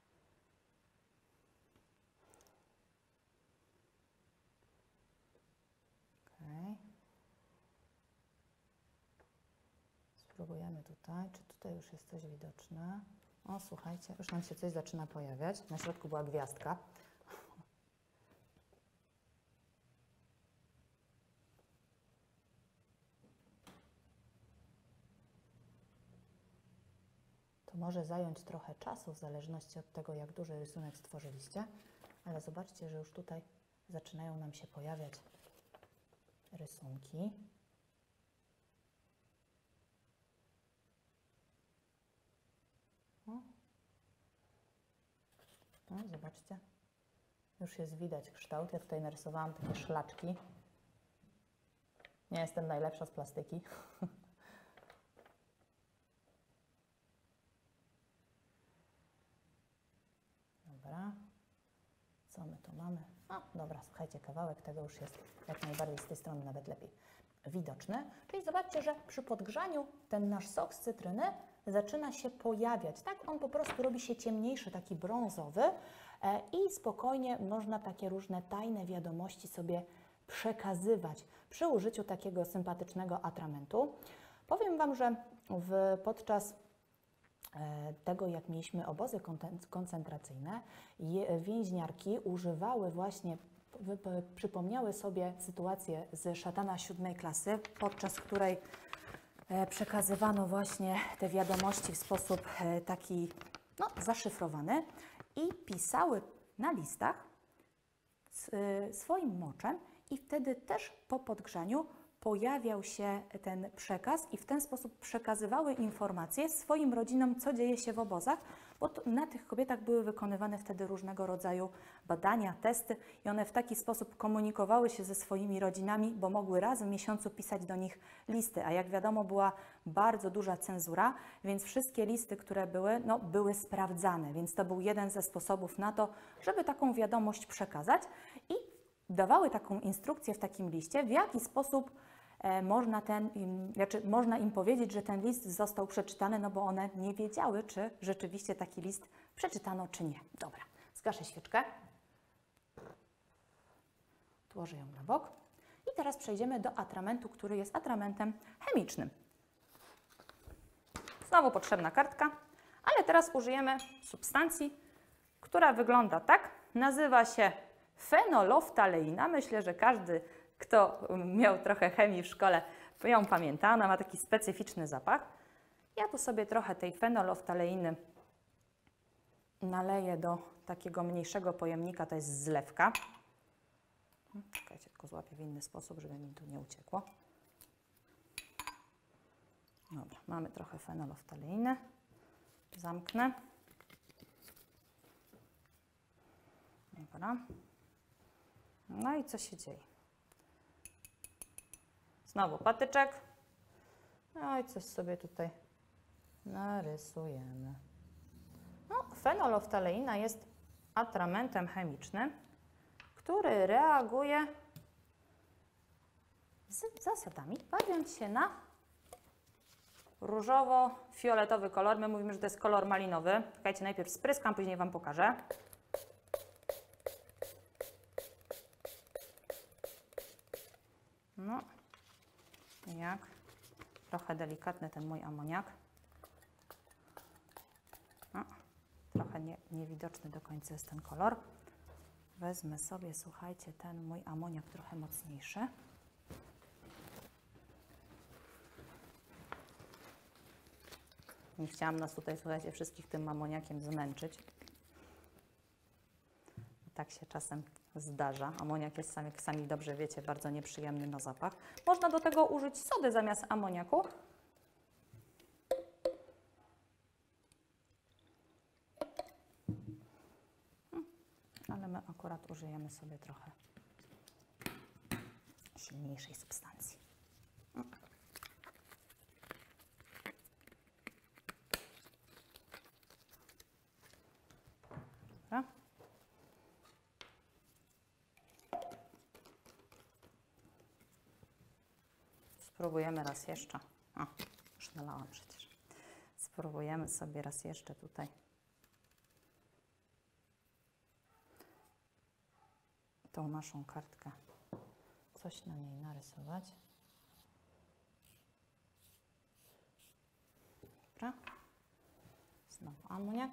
Okay. Spróbujemy tutaj, czy tutaj już jest coś widoczne. O, słuchajcie, już nam się coś zaczyna pojawiać. Na środku była gwiazdka. To może zająć trochę czasu, w zależności od tego, jak duży rysunek stworzyliście, ale zobaczcie, że już tutaj zaczynają nam się pojawiać rysunki. No, zobaczcie, już jest widać kształt. Ja tutaj narysowałam takie szlaczki. Nie jestem najlepsza z plastyki. Dobra, co my tu mamy? O, dobra, słuchajcie, kawałek tego już jest jak najbardziej z tej strony nawet lepiej widoczny. Czyli zobaczcie, że przy podgrzaniu ten nasz sok z cytryny zaczyna się pojawiać. Tak, on po prostu robi się ciemniejszy, taki brązowy i spokojnie można takie różne tajne wiadomości sobie przekazywać przy użyciu takiego sympatycznego atramentu. Powiem Wam, że podczas tego, jak mieliśmy obozy koncentracyjne, więźniarki używały właśnie, przypomniały sobie sytuację z Szatana 7 klasy, podczas której przekazywano właśnie te wiadomości w sposób taki zaszyfrowany i pisały na listach swoim moczem i wtedy też po podgrzaniu pojawiał się ten przekaz i w ten sposób przekazywały informacje swoim rodzinom, co dzieje się w obozach, bo na tych kobietach były wykonywane wtedy różnego rodzaju badania, testy i one w taki sposób komunikowały się ze swoimi rodzinami, bo mogły raz w miesiącu pisać do nich listy, a jak wiadomo była bardzo duża cenzura, więc wszystkie listy, które były, były sprawdzane, więc to był jeden ze sposobów na to, żeby taką wiadomość przekazać i dawały taką instrukcję w takim liście, w jaki sposób można im powiedzieć, że ten list został przeczytany, no bo one nie wiedziały, czy rzeczywiście taki list przeczytano, czy nie. Dobra, zgaszę świeczkę. Odłożę ją na bok. I teraz przejdziemy do atramentu, który jest atramentem chemicznym. Znowu potrzebna kartka, ale teraz użyjemy substancji, która wygląda tak. Nazywa się fenoloftaleina. Myślę, że każdy, kto miał trochę chemii w szkole, ją pamięta. Ona ma taki specyficzny zapach. Ja tu sobie trochę tej fenoloftaleiny naleję do takiego mniejszego pojemnika, to jest zlewka. Czekajcie, tylko złapię w inny sposób, żeby mi tu nie uciekło. Dobra, mamy trochę fenoloftaleiny. Zamknę. Dobra. No i co się dzieje? Znowu patyczek. No i coś sobie tutaj narysujemy. Fenoloftaleina jest atramentem chemicznym, który reaguje z zasadami, bawiąc się na różowo-fioletowy kolor. My mówimy, że to jest kolor malinowy. Czekajcie, najpierw spryskam, później Wam pokażę. No, jak trochę delikatny ten mój amoniak. No, trochę niewidoczny do końca jest ten kolor. Wezmę sobie, słuchajcie, ten mój amoniak trochę mocniejszy. Nie chciałam nas tutaj, słuchajcie, wszystkich tym amoniakiem zmęczyć. Tak się czasem zdarza. Amoniak jest, jak sami dobrze wiecie, bardzo nieprzyjemny na zapach. Można do tego użyć sody zamiast amoniaku. Ale my akurat użyjemy sobie trochę silniejszej substancji. Dobra. Spróbujemy raz jeszcze. O, już nalałam przecież. Spróbujemy sobie raz jeszcze tutaj. Tą naszą kartkę. Coś na niej narysować. Dobra. Znowu amoniak.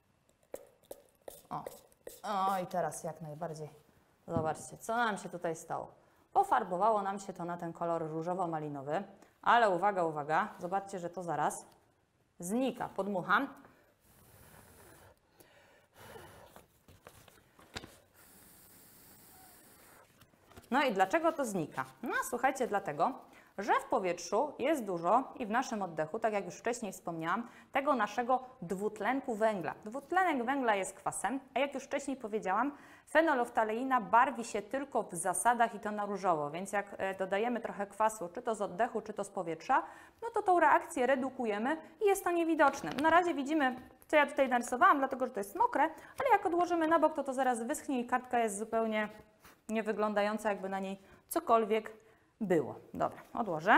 O, i teraz jak najbardziej. Zobaczcie, co nam się tutaj stało. Pofarbowało nam się to na ten kolor różowo-malinowy, ale uwaga, uwaga, zobaczcie, że to zaraz znika. Podmucham. No i dlaczego to znika? No słuchajcie, dlatego, że w powietrzu jest dużo i w naszym oddechu, tak jak już wcześniej wspomniałam, tego naszego dwutlenku węgla. Dwutlenek węgla jest kwasem, a jak już wcześniej powiedziałam, fenoloftaleina barwi się tylko w zasadach i to na różowo, więc jak dodajemy trochę kwasu, czy to z oddechu, czy to z powietrza, no to tą reakcję redukujemy i jest to niewidoczne. Na razie widzimy, co ja tutaj narysowałam, dlatego że to jest mokre, ale jak odłożymy na bok, to zaraz wyschnie i kartka jest zupełnie nie wyglądająca, jakby na niej cokolwiek było. Dobra, odłożę.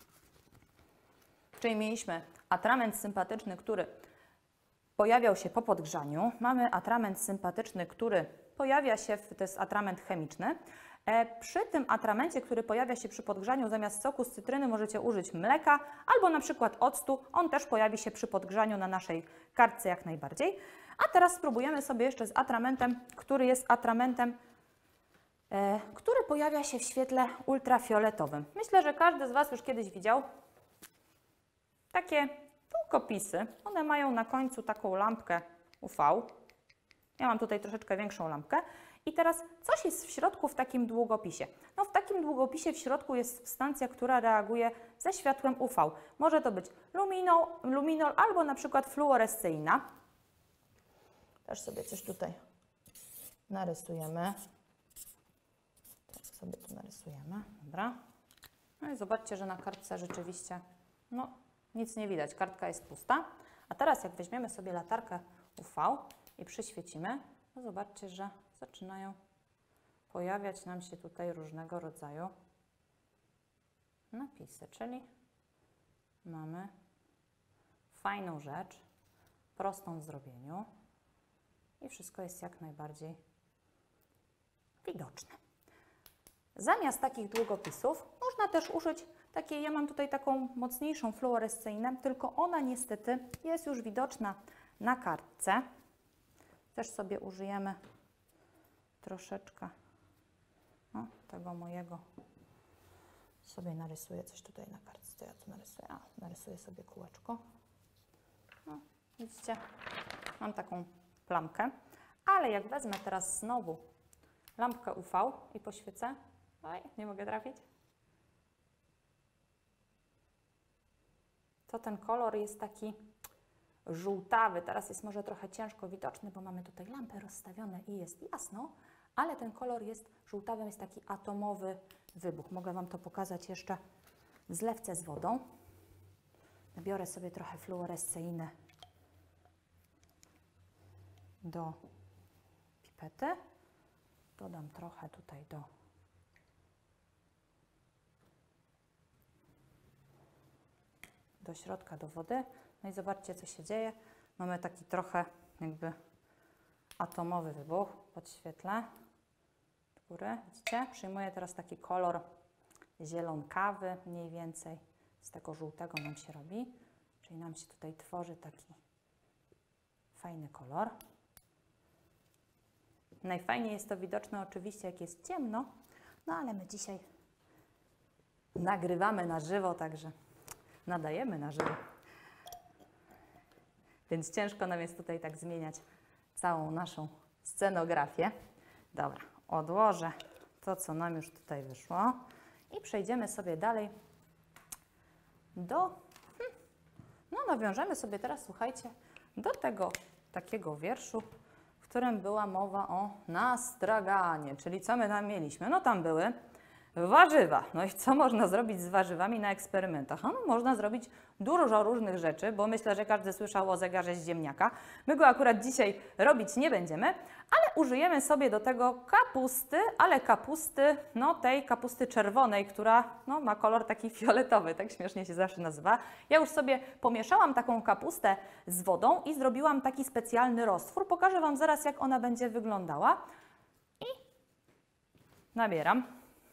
Czyli mieliśmy atrament sympatyczny, który pojawiał się po podgrzaniu. Mamy atrament sympatyczny, który pojawia się, to jest atrament chemiczny. Przy tym atramencie, który pojawia się przy podgrzaniu, zamiast soku z cytryny możecie użyć mleka albo na przykład octu. On też pojawi się przy podgrzaniu na naszej kartce jak najbardziej. A teraz spróbujemy sobie jeszcze z atramentem, który jest atramentem, który pojawia się w świetle ultrafioletowym. Myślę, że każdy z Was już kiedyś widział takie długopisy. One mają na końcu taką lampkę UV. Ja mam tutaj troszeczkę większą lampkę. I teraz coś jest w środku w takim długopisie. No w takim długopisie w środku jest substancja, która reaguje ze światłem UV. Może to być luminol albo na przykład fluoresceina. Też sobie coś tutaj narysujemy. Tak sobie tu narysujemy. Dobra. No i zobaczcie, że na kartce rzeczywiście nic nie widać. Kartka jest pusta. A teraz jak weźmiemy sobie latarkę UV i przyświecimy, no zobaczcie, że zaczynają pojawiać nam się tutaj różnego rodzaju napisy, czyli mamy fajną rzecz, prostą w zrobieniu i wszystko jest jak najbardziej widoczne. Zamiast takich długopisów można też użyć takiej, ja mam tutaj taką mocniejszą fluoresceinę, tylko ona niestety jest już widoczna na kartce. Też sobie użyjemy troszeczkę tego mojego. Sobie narysuję coś tutaj na kartce. Ja tu narysuję. Narysuję sobie kółeczko. No, widzicie, mam taką plamkę. Ale jak wezmę teraz znowu lampkę UV i poświecę, oj, nie mogę trafić, to ten kolor jest taki żółtawy. Teraz jest może trochę ciężko widoczny, bo mamy tutaj lampy rozstawione i jest jasno, ale ten kolor jest żółtawy, jest taki atomowy wybuch. Mogę Wam to pokazać jeszcze w zlewce z wodą. Biorę sobie trochę fluoresceiny do pipety. Dodam trochę tutaj do środka, do wody. No i zobaczcie, co się dzieje. Mamy taki trochę jakby atomowy wybuch. Podświetlę do góry. Widzicie? Przyjmuję teraz taki kolor zielonkawy mniej więcej. Z tego żółtego nam się robi. Czyli nam się tutaj tworzy taki fajny kolor. Najfajniej jest to widoczne oczywiście, jak jest ciemno. No ale my dzisiaj nagrywamy na żywo, także nadajemy na żywo. Więc ciężko nam jest tutaj tak zmieniać całą naszą scenografię. Dobra, odłożę to, co nam już tutaj wyszło i przejdziemy sobie dalej nawiążemy sobie teraz, słuchajcie, do tego takiego wierszu, w którym była mowa o nastraganie, czyli co my tam mieliśmy? No tam były Warzywa. No i co można zrobić z warzywami na eksperymentach? No, można zrobić dużo różnych rzeczy, bo myślę, że każdy słyszał o zegarze z ziemniaka. My go akurat dzisiaj robić nie będziemy, ale użyjemy sobie do tego kapusty, ale kapusty, no tej kapusty czerwonej, która no, ma kolor taki fioletowy, tak śmiesznie się zawsze nazywa. Ja już sobie pomieszałam taką kapustę z wodą i zrobiłam taki specjalny roztwór. Pokażę Wam zaraz, jak ona będzie wyglądała. I nabieram.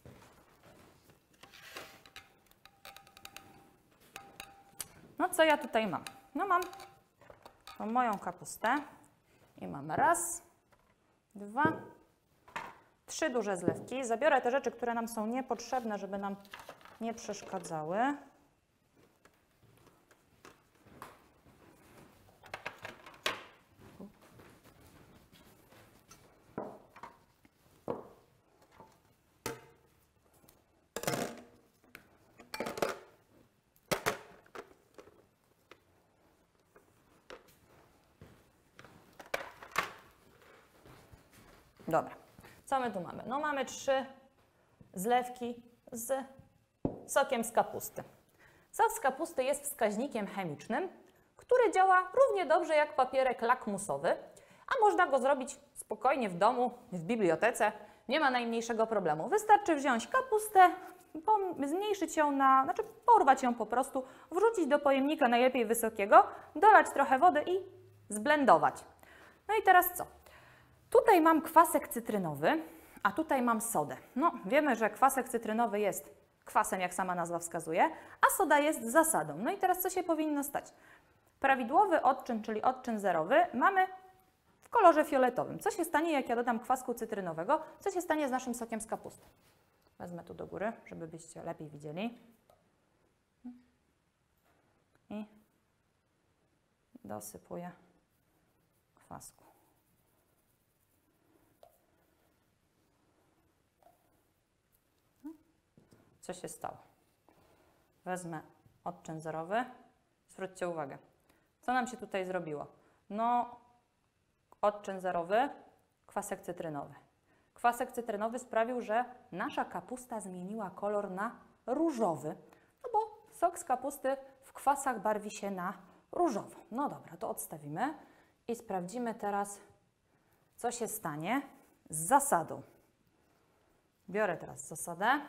No co ja tutaj mam? No mam tą moją kapustę i mam raz, dwa, trzy duże zlewki. Zabiorę te rzeczy, które nam są niepotrzebne, żeby nam nie przeszkadzały. Dobra, co my tu mamy? No mamy 3 zlewki z sokiem z kapusty. Sok z kapusty jest wskaźnikiem chemicznym, który działa równie dobrze jak papierek lakmusowy, a można go zrobić spokojnie w domu, w bibliotece, nie ma najmniejszego problemu. Wystarczy wziąć kapustę, zmniejszyć ją porwać ją po prostu, wrzucić do pojemnika najlepiej wysokiego, dolać trochę wody i zblendować. No i teraz co? Tutaj mam kwasek cytrynowy, a tutaj mam sodę. No, wiemy, że kwasek cytrynowy jest kwasem, jak sama nazwa wskazuje, a soda jest zasadą. No i teraz co się powinno stać? Prawidłowy odczyn, czyli odczyn zerowy, mamy w kolorze fioletowym. Co się stanie, jak ja dodam kwasku cytrynowego? Co się stanie z naszym sokiem z kapusty? Wezmę tu do góry, żebyście lepiej widzieli. I dosypuję kwasku. Co się stało? Wezmę odczyn zerowy. Zwróćcie uwagę, co nam się tutaj zrobiło? No, odczyn zerowy, kwasek cytrynowy. Kwasek cytrynowy sprawił, że nasza kapusta zmieniła kolor na różowy, no bo sok z kapusty w kwasach barwi się na różowo. No dobra, to odstawimy i sprawdzimy teraz, co się stanie z zasadą. Biorę teraz zasadę.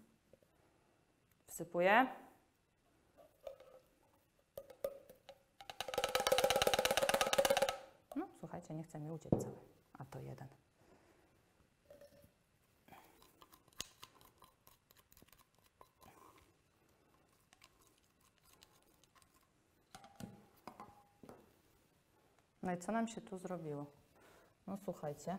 Wsypuję. No, słuchajcie, nie chce mi uciec cały. A to jeden. No i co nam się tu zrobiło? No słuchajcie.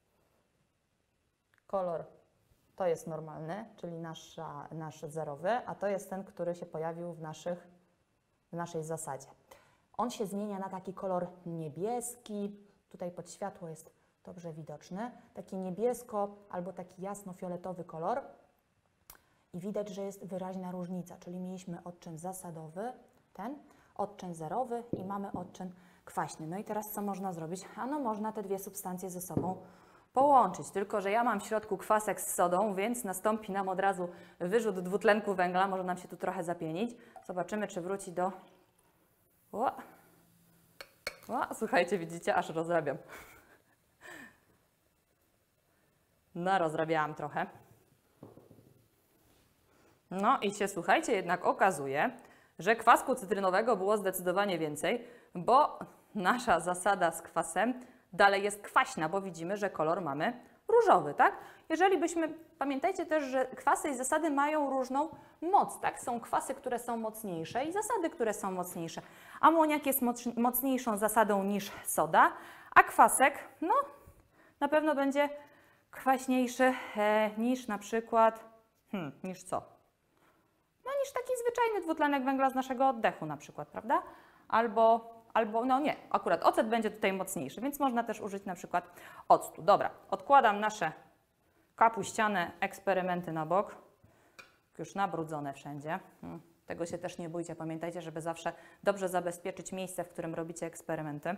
Kolor to jest normalny, czyli nasz zerowy, a to jest ten, który się pojawił w naszej zasadzie. On się zmienia na taki kolor niebieski, tutaj pod światło jest dobrze widoczny, taki niebiesko albo taki jasno-fioletowy kolor i widać, że jest wyraźna różnica, czyli mieliśmy odczyn zasadowy, ten, odczyn zerowy i mamy odczyn kwaśny. No i teraz co można zrobić? Ano można te dwie substancje ze sobą połączyć, tylko że ja mam w środku kwasek z sodą, więc nastąpi nam od razu wyrzut dwutlenku węgla, może nam się tu trochę zapienić. Zobaczymy, czy wróci do... Słuchajcie, widzicie, aż rozrabiam. No, rozrabiałam trochę. No i się, słuchajcie, jednak okazuje, że kwasku cytrynowego było zdecydowanie więcej, bo nasza zasada z kwasem dalej jest kwaśna, bo widzimy, że kolor mamy różowy, tak? Jeżeli byśmy, pamiętajcie też, że kwasy i zasady mają różną moc, tak? Są kwasy, które są mocniejsze i zasady, które są mocniejsze. Amoniak jest mocniejszą zasadą niż soda, a kwasek, no, na pewno będzie kwaśniejszy niż na przykład, niż co? No, niż taki zwyczajny dwutlenek węgla z naszego oddechu na przykład, prawda? Albo, no nie, akurat ocet będzie tutaj mocniejszy, więc można też użyć na przykład octu. Dobra, odkładam nasze kapuściane eksperymenty na bok, już nabrudzone wszędzie. Tego się też nie bójcie, pamiętajcie, żeby zawsze dobrze zabezpieczyć miejsce, w którym robicie eksperymenty.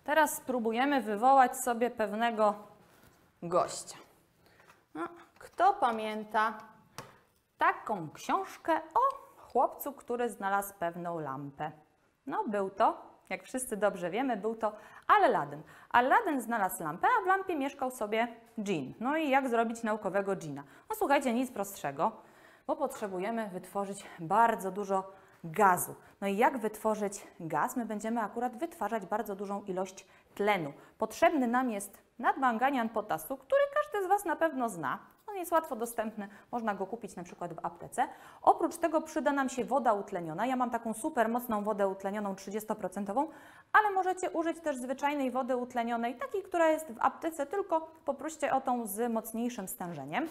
Teraz spróbujemy wywołać sobie pewnego gościa. No, kto pamięta taką książkę o chłopcu, który znalazł pewną lampę? No był to, jak wszyscy dobrze wiemy, był to Aladdin. Aladdin znalazł lampę, a w lampie mieszkał sobie dżin. No i jak zrobić naukowego dżina? No słuchajcie, nic prostszego, bo potrzebujemy wytworzyć bardzo dużo gazu. No i jak wytworzyć gaz? My będziemy akurat wytwarzać bardzo dużą ilość tlenu. Potrzebny nam jest nadmanganian potasu, który każdy z Was na pewno zna. On jest łatwo dostępny, można go kupić na przykład w aptece. Oprócz tego przyda nam się woda utleniona. Ja mam taką super mocną wodę utlenioną 30%, ale możecie użyć też zwyczajnej wody utlenionej, takiej, która jest w aptece, tylko poproście o tą z mocniejszym stężeniem.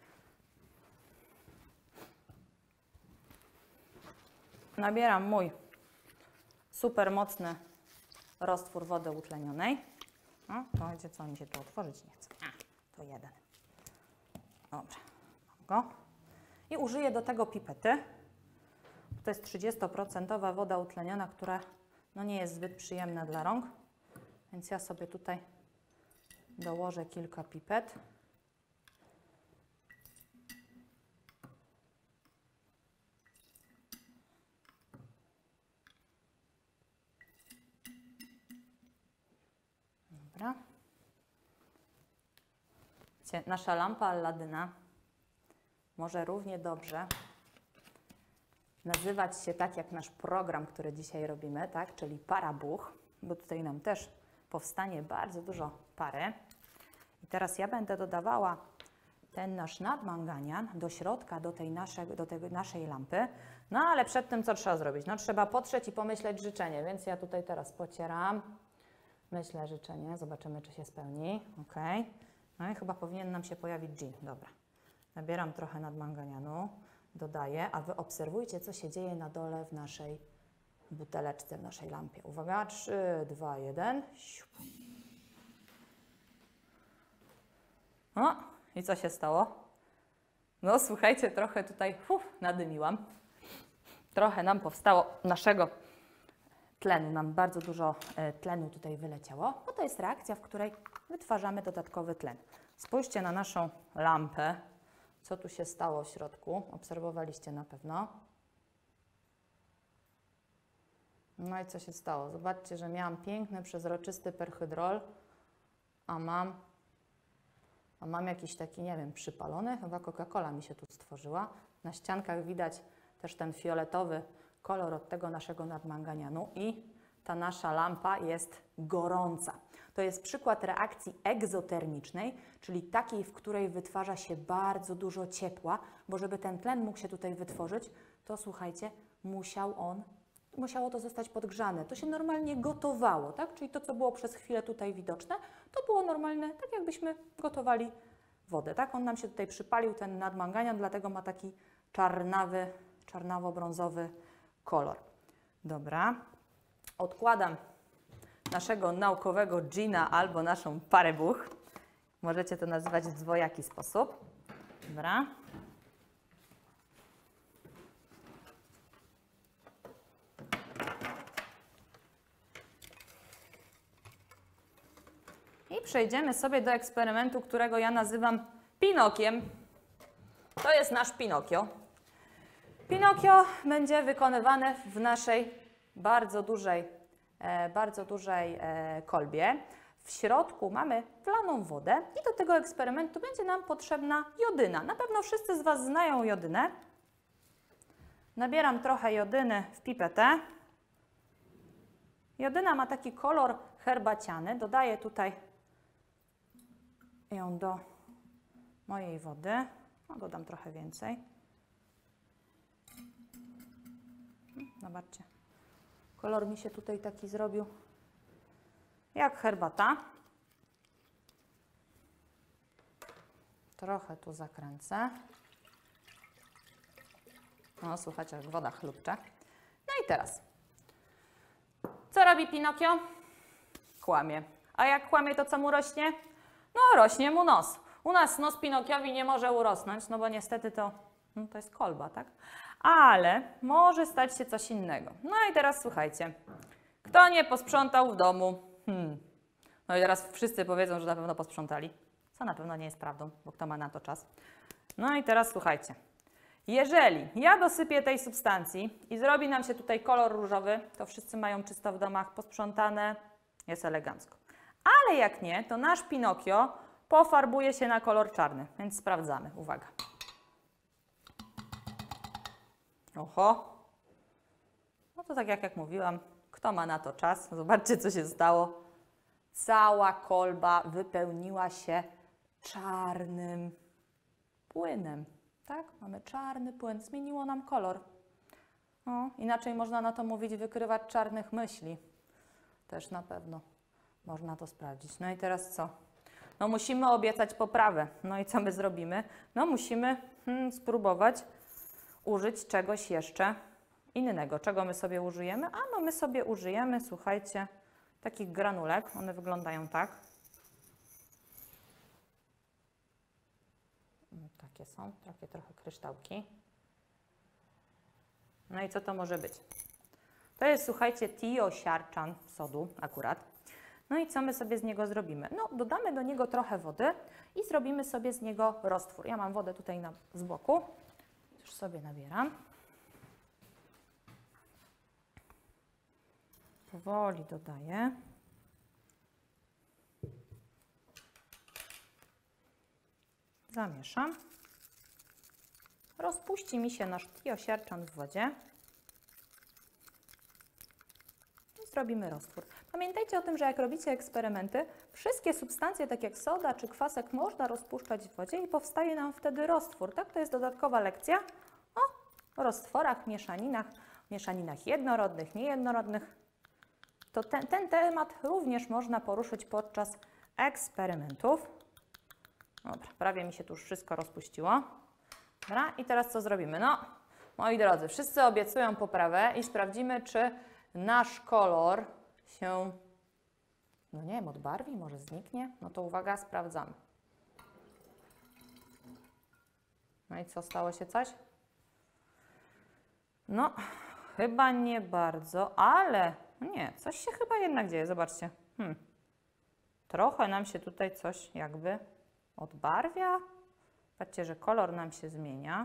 Nabieram mój super mocny roztwór wody utlenionej. No, to wiecie co, mi się to otworzyć nie chce. To jeden. Dobrze, mam go. I użyję do tego pipety. To jest 30% woda utleniona, która no nie jest zbyt przyjemna dla rąk. Więc ja sobie tutaj dołożę kilka pipet. Dobra. Nasza lampa Aladyna może równie dobrze nazywać się tak jak nasz program, który dzisiaj robimy, tak? Czyli parabuch, bo tutaj nam też powstanie bardzo dużo pary. I teraz ja będę dodawała ten nasz nadmanganian do środka, do tej naszej lampy. No ale przed tym co trzeba zrobić? No trzeba potrzeć i pomyśleć życzenie, więc ja tutaj teraz pocieram. Myślę życzenie, zobaczymy czy się spełni. Ok. No i chyba powinien nam się pojawić dżin. Dobra. Nabieram trochę nadmanganianu, dodaję, a Wy obserwujcie co się dzieje na dole w naszej buteleczce, w naszej lampie. Uwaga, 3, 2, 1. O, i co się stało? No słuchajcie, trochę tutaj nadymiłam. Trochę nam powstało naszego tlenu, nam bardzo dużo tlenu tutaj wyleciało, bo to jest reakcja, w której wytwarzamy dodatkowy tlen. Spójrzcie na naszą lampę, co tu się stało w środku, obserwowaliście na pewno. No i co się stało? Zobaczcie, że miałam piękny, przezroczysty perhydrol, a mam jakiś taki, nie wiem, przypalony, chyba Coca-Cola mi się tu stworzyła. Na ściankach widać też ten fioletowy kolor od tego naszego nadmanganianu i ta nasza lampa jest gorąca. To jest przykład reakcji egzotermicznej, czyli takiej, w której wytwarza się bardzo dużo ciepła, bo żeby ten tlen mógł się tutaj wytworzyć, to słuchajcie, musiało to zostać podgrzane. To się normalnie gotowało, tak? Czyli to, co było przez chwilę tutaj widoczne, to było normalne, tak jakbyśmy gotowali wodę, tak? On nam się tutaj przypalił, ten nadmanganian, dlatego ma taki czarnawo-brązowy kolor. Dobra, odkładam naszego naukowego dżina albo naszą parabuch. Możecie to nazywać w dwojaki sposób. Dobra. I przejdziemy sobie do eksperymentu, którego ja nazywam Pinokiem. To jest nasz Pinokio. Pinokio będzie wykonywane w naszej bardzo dużej kolbie. W środku mamy wlaną wodę i do tego eksperymentu będzie nam potrzebna jodyna. Na pewno wszyscy z Was znają jodynę. Nabieram trochę jodyny w pipetę. Jodyna ma taki kolor herbaciany. Dodaję tutaj ją do mojej wody. No, dodam trochę więcej. Zobaczcie, kolor mi się tutaj taki zrobił jak herbata. Trochę tu zakręcę. No, słuchajcie, jak woda chlubcze. No i teraz, co robi Pinokio? Kłamie. A jak kłamie, to co mu rośnie? No, rośnie mu nos. U nas nos Pinokiowi nie może urosnąć, no bo niestety to jest kolba, tak? Ale może stać się coś innego. No i teraz słuchajcie, kto nie posprzątał w domu? No i teraz wszyscy powiedzą, że na pewno posprzątali, co na pewno nie jest prawdą, bo kto ma na to czas. No i teraz słuchajcie. Jeżeli ja dosypię tej substancji i zrobi nam się tutaj kolor różowy, to wszyscy mają czysto w domach, posprzątane, jest elegancko. Ale jak nie, to nasz Pinokio pofarbuje się na kolor czarny, więc sprawdzamy. Uwaga. Oho. No to tak jak mówiłam, kto ma na to czas? Zobaczcie, co się stało. Cała kolba wypełniła się czarnym płynem. Tak? Mamy czarny płyn. Zmieniło nam kolor. O, inaczej można na to mówić wykrywacz czarnych myśli. Też na pewno można to sprawdzić. No i teraz co? No musimy obiecać poprawę. No i co my zrobimy? No musimy spróbować użyć czegoś jeszcze innego. Czego my sobie użyjemy? A no my sobie użyjemy, słuchajcie, takich granulek. One wyglądają tak. Takie są, takie trochę kryształki. No i co to może być? To jest, słuchajcie, tiosiarczan sodu akurat. No i co my sobie z niego zrobimy? No, dodamy do niego trochę wody i zrobimy sobie z niego roztwór. Ja mam wodę tutaj z boku. Już sobie nabieram. Powoli dodaję. Zamieszam. Rozpuści mi się nasz tiosiarczan w wodzie. I zrobimy roztwór. Pamiętajcie o tym, że jak robicie eksperymenty, wszystkie substancje, tak jak soda czy kwasek, można rozpuszczać w wodzie i powstaje nam wtedy roztwór. Tak, to jest dodatkowa lekcja o roztworach, mieszaninach jednorodnych, niejednorodnych. To ten temat również można poruszyć podczas eksperymentów. Dobra, prawie mi się tu już wszystko rozpuściło. Dobra, i teraz co zrobimy? No, moi drodzy, wszyscy obiecują poprawę i sprawdzimy, czy nasz kolor się, no nie wiem, odbarwi, może zniknie. No to uwaga, sprawdzamy. No i co, stało się coś? No, chyba nie bardzo, ale nie, coś się chyba jednak dzieje, zobaczcie. Trochę nam się tutaj coś jakby odbarwia. Patrzcie, że kolor nam się zmienia.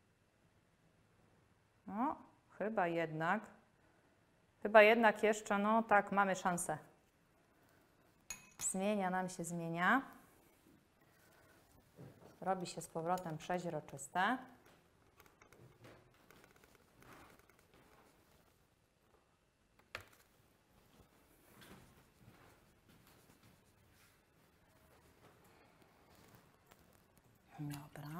No, chyba jednak jeszcze, no tak, mamy szansę. Zmienia. Robi się z powrotem przeźroczyste. Dobra.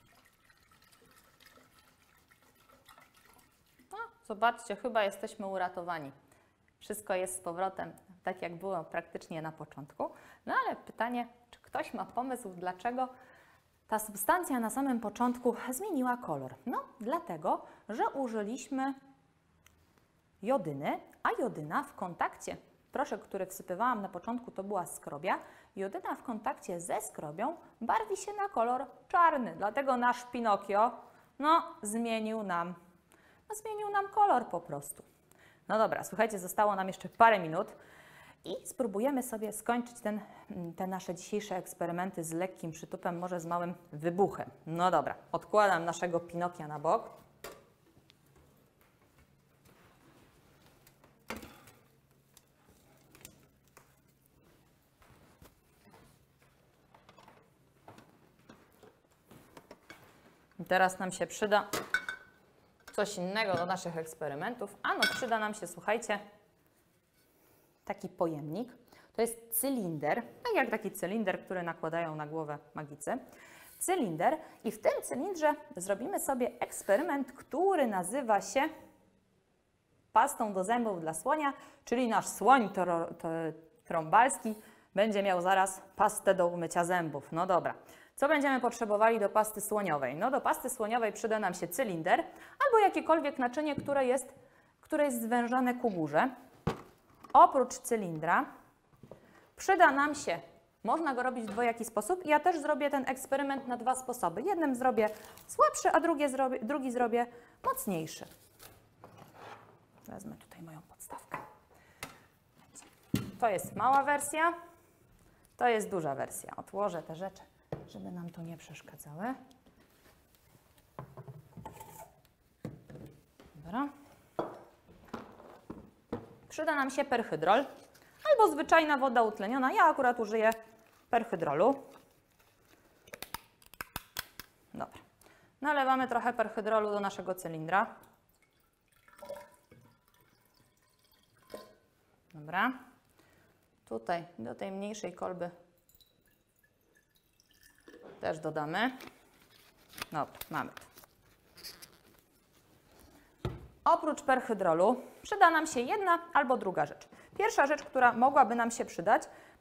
No, zobaczcie, chyba jesteśmy uratowani. Wszystko jest z powrotem tak, jak było praktycznie na początku. No ale pytanie, czy ktoś ma pomysł, dlaczego ta substancja na samym początku zmieniła kolor? No, dlatego, że użyliśmy jodyny, a jodyna w kontakcie, proszek, który wsypywałam na początku, to była skrobia. Jodyna w kontakcie ze skrobią barwi się na kolor czarny. Dlatego nasz Pinokio, zmienił nam kolor po prostu. No dobra, słuchajcie, zostało nam jeszcze parę minut i spróbujemy sobie skończyć te nasze dzisiejsze eksperymenty z lekkim przytupem, może z małym wybuchem. No dobra, odkładam naszego Pinokia na bok. I teraz nam się przyda coś innego do naszych eksperymentów. Przyda nam się, słuchajcie, taki pojemnik. To jest cylinder, tak jak taki cylinder, który nakładają na głowę magicy. Cylinder i w tym cylindrze zrobimy sobie eksperyment, który nazywa się pastą do zębów dla słonia, czyli nasz słoń trąbalski będzie miał zaraz pastę do umycia zębów. No dobra. Co będziemy potrzebowali do pasty słoniowej? No do pasty słoniowej przyda nam się cylinder albo jakiekolwiek naczynie, które jest zwężone ku górze. Oprócz cylindra przyda nam się, można go robić w dwojaki sposób. Ja też zrobię ten eksperyment na dwa sposoby. Jednym zrobię słabszy, a drugi zrobię mocniejszy. Wezmę tutaj moją podstawkę. To jest mała wersja, to jest duża wersja. Odłożę te rzeczy, żeby nam tu nie przeszkadzały. Dobra. Przyda nam się perhydrol albo zwyczajna woda utleniona. Ja akurat użyję perhydrolu. Dobra. Nalewamy trochę perhydrolu do naszego cylindra. Dobra. Tutaj do tej mniejszej kolby też dodamy. Dobra, mamy to. Oprócz perhydrolu przyda nam się jedna albo druga rzecz. Pierwsza rzecz, która mogłaby nam się przydać,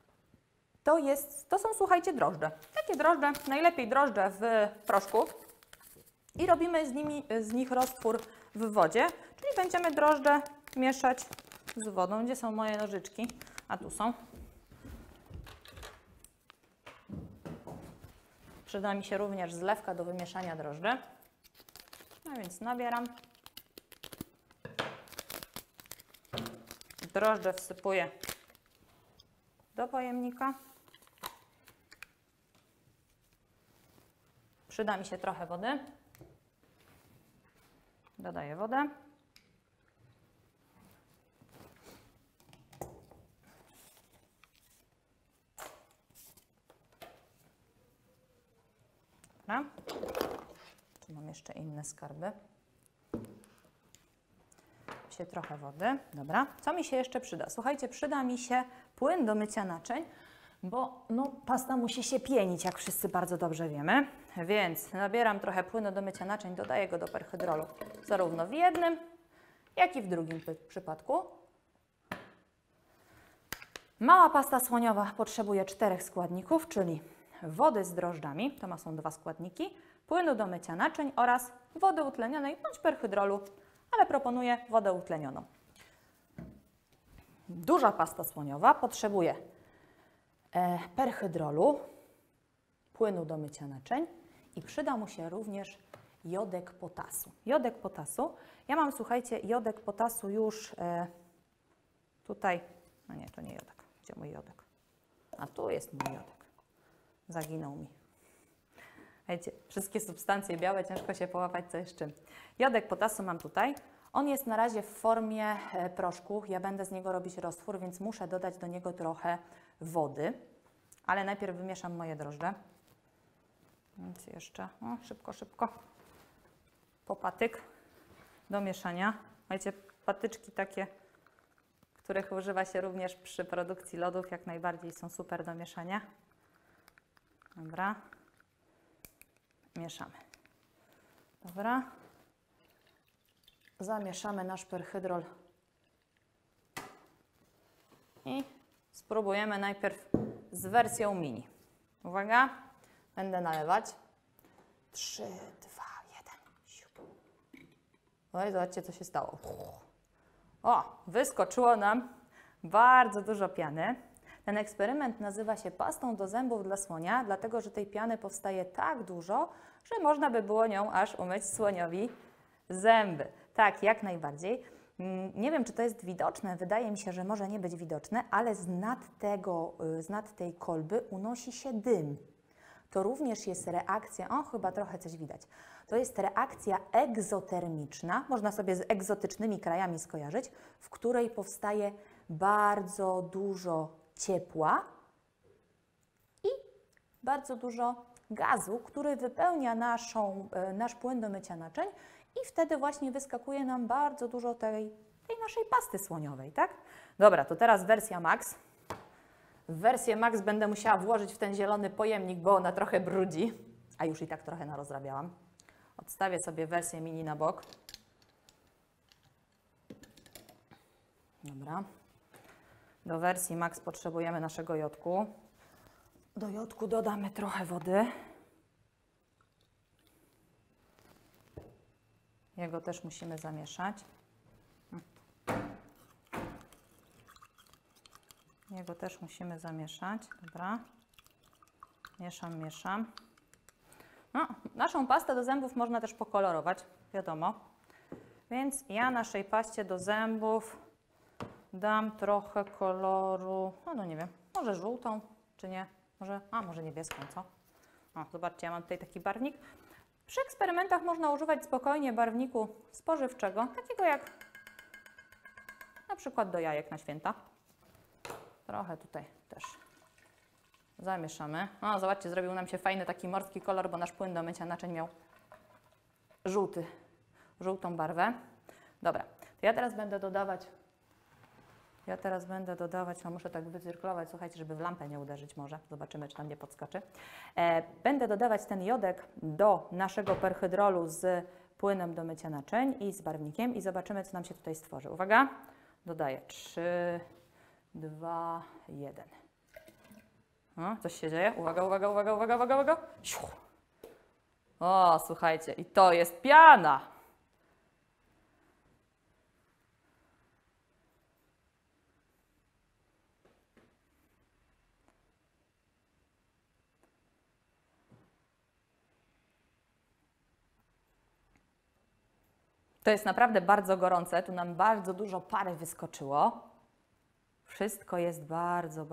to są, słuchajcie, drożdże. Takie drożdże, najlepiej drożdże w proszku i robimy z nich roztwór w wodzie, czyli będziemy drożdże mieszać z wodą. Gdzie są moje nożyczki? A tu są. Przyda mi się również zlewka do wymieszania drożdży. No więc nabieram. Drożdże wsypuję do pojemnika. Przyda mi się trochę wody. Dodaję wodę. Dobra. Tu mam jeszcze inne skarby. Trochę wody. Dobra. Co mi się jeszcze przyda? Słuchajcie, przyda mi się płyn do mycia naczyń, bo pasta musi się pienić, jak wszyscy bardzo dobrze wiemy. Więc nabieram trochę płynu do mycia naczyń, dodaję go do perhydrolu, zarówno w jednym, jak i w drugim przypadku. Mała pasta słoniowa potrzebuje 4 składników, czyli wody z drożdżami, to są 2 składniki, płynu do mycia naczyń oraz wody utlenionej bądź perhydrolu, ale proponuję wodę utlenioną. Duża pasta słoniowa potrzebuje perhydrolu, płynu do mycia naczyń i przyda mu się również jodek potasu. Jodek potasu. Ja mam, słuchajcie, jodek potasu już tutaj. No nie, to nie jodek. Gdzie mój jodek? A tu jest mój jodek. Zaginął mi. Wiecie, wszystkie substancje białe, ciężko się połapać, co jest czym. Jodek potasu mam tutaj. On jest na razie w formie proszku. Ja będę z niego robić roztwór, więc muszę dodać do niego trochę wody. Ale najpierw wymieszam moje drożdże. Więc jeszcze, szybko. Popatyk do mieszania. Wiecie, patyczki takie, których używa się również przy produkcji lodów, jak najbardziej są super do mieszania. Dobra. Mieszamy. Dobra. Zamieszamy nasz perhydrol i spróbujemy najpierw z wersją mini. Uwaga, będę nalewać. 3, 2, 1. No i zobaczcie, co się stało. O, wyskoczyło nam bardzo dużo piany. Ten eksperyment nazywa się pastą do zębów dla słonia, dlatego że tej piany powstaje tak dużo, że można by było nią aż umyć słoniowi zęby. Tak, jak najbardziej. Nie wiem, czy to jest widoczne, wydaje mi się, że może nie być widoczne, ale z nad tej kolby unosi się dym. To również jest reakcja, chyba trochę coś widać, to jest reakcja egzotermiczna, można sobie z egzotycznymi krajami skojarzyć, w której powstaje bardzo dużo ciepła i bardzo dużo gazu, który wypełnia nasz płyn do mycia naczyń i wtedy właśnie wyskakuje nam bardzo dużo tej naszej pasty słoniowej, tak? Dobra, to teraz wersja Max. W wersję Max będę musiała włożyć w ten zielony pojemnik, bo ona trochę brudzi, a już i tak trochę narozrabiałam. Odstawię sobie wersję mini na bok. Dobra. Do wersji Max potrzebujemy naszego jodku. Do jodku dodamy trochę wody. Jego też musimy zamieszać. Jego też musimy zamieszać. Dobra. Mieszam. No, naszą pastę do zębów można też pokolorować, wiadomo. Więc ja naszej paście do zębów dam trochę koloru, no nie wiem, może żółtą, czy nie? Może niebieską, co? O, zobaczcie, ja mam tutaj taki barwnik. Przy eksperymentach można używać spokojnie barwniku spożywczego, takiego jak na przykład do jajek na święta. Trochę tutaj też zamieszamy. O, zobaczcie, zrobił nam się fajny taki morski kolor, bo nasz płyn do mycia naczyń miał żółtą barwę. Dobra, to ja teraz będę dodawać, muszę tak wycyrklować, słuchajcie, żeby w lampę nie uderzyć może. Zobaczymy, czy tam nie podskoczy. Będę dodawać ten jodek do naszego perhydrolu z płynem do mycia naczyń i z barwnikiem i zobaczymy, co nam się tutaj stworzy. Uwaga, dodaję 3, 2, 1. O, coś się dzieje. Uwaga. O, słuchajcie, i to jest piana. To jest naprawdę bardzo gorące, tu nam bardzo dużo pary wyskoczyło. Wszystko jest bardzo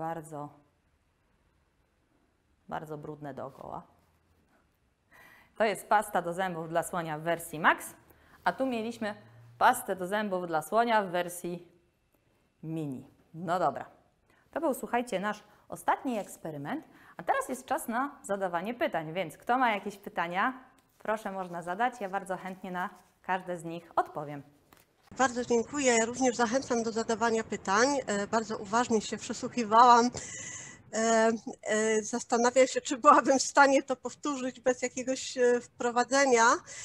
brudne dookoła. To jest pasta do zębów dla słonia w wersji Max, a tu mieliśmy pastę do zębów dla słonia w wersji Mini. No dobra, to był, słuchajcie, nasz ostatni eksperyment, a teraz jest czas na zadawanie pytań, więc kto ma jakieś pytania, proszę, można zadać, ja bardzo chętnie na każde z nich odpowiem. Bardzo dziękuję. Ja również zachęcam do zadawania pytań. Bardzo uważnie się przysłuchiwałam. Zastanawiam się, czy byłabym w stanie to powtórzyć bez jakiegoś wprowadzenia.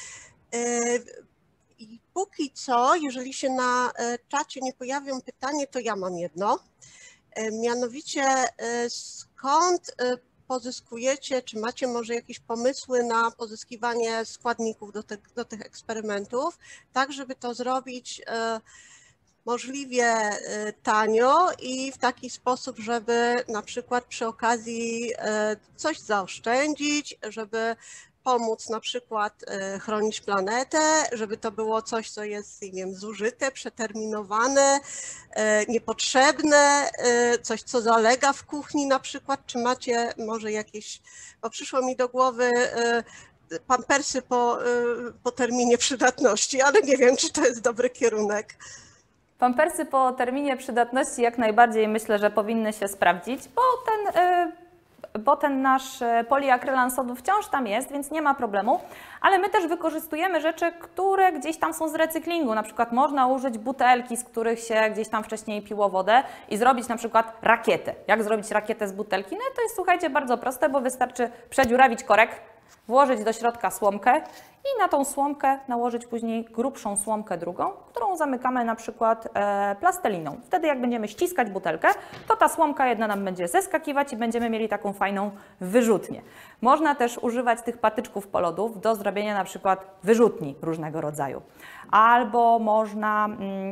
I póki co, jeżeli się na czacie nie pojawią pytania, to ja mam jedno. Mianowicie, skąd pozyskujecie, czy macie może jakieś pomysły na pozyskiwanie składników do tych eksperymentów, tak żeby to zrobić możliwie tanio i w taki sposób, żeby na przykład przy okazji coś zaoszczędzić, żeby pomóc na przykład chronić planetę, żeby to było coś, co jest, nie wiem, zużyte, przeterminowane, niepotrzebne, coś, co zalega w kuchni na przykład. Czy macie może jakieś, bo przyszło mi do głowy pampersy po terminie przydatności, ale nie wiem, czy to jest dobry kierunek. Pampersy po terminie przydatności jak najbardziej myślę, że powinny się sprawdzić, bo ten nasz poliakrylan sodu wciąż tam jest, więc nie ma problemu, ale my też wykorzystujemy rzeczy, które gdzieś tam są z recyklingu. Na przykład można użyć butelki, z których się gdzieś tam wcześniej piło wodę i zrobić na przykład rakietę. Jak zrobić rakietę z butelki? No to jest, słuchajcie, bardzo proste, bo wystarczy przedziurawić korek, włożyć do środka słomkę i na tą słomkę nałożyć później grubszą słomkę drugą, którą zamykamy na przykład plasteliną. Wtedy jak będziemy ściskać butelkę, to ta słomka jedna nam będzie zeskakiwać i będziemy mieli taką fajną wyrzutnię. Można też używać tych patyczków polodów do zrobienia na przykład wyrzutni różnego rodzaju. Albo można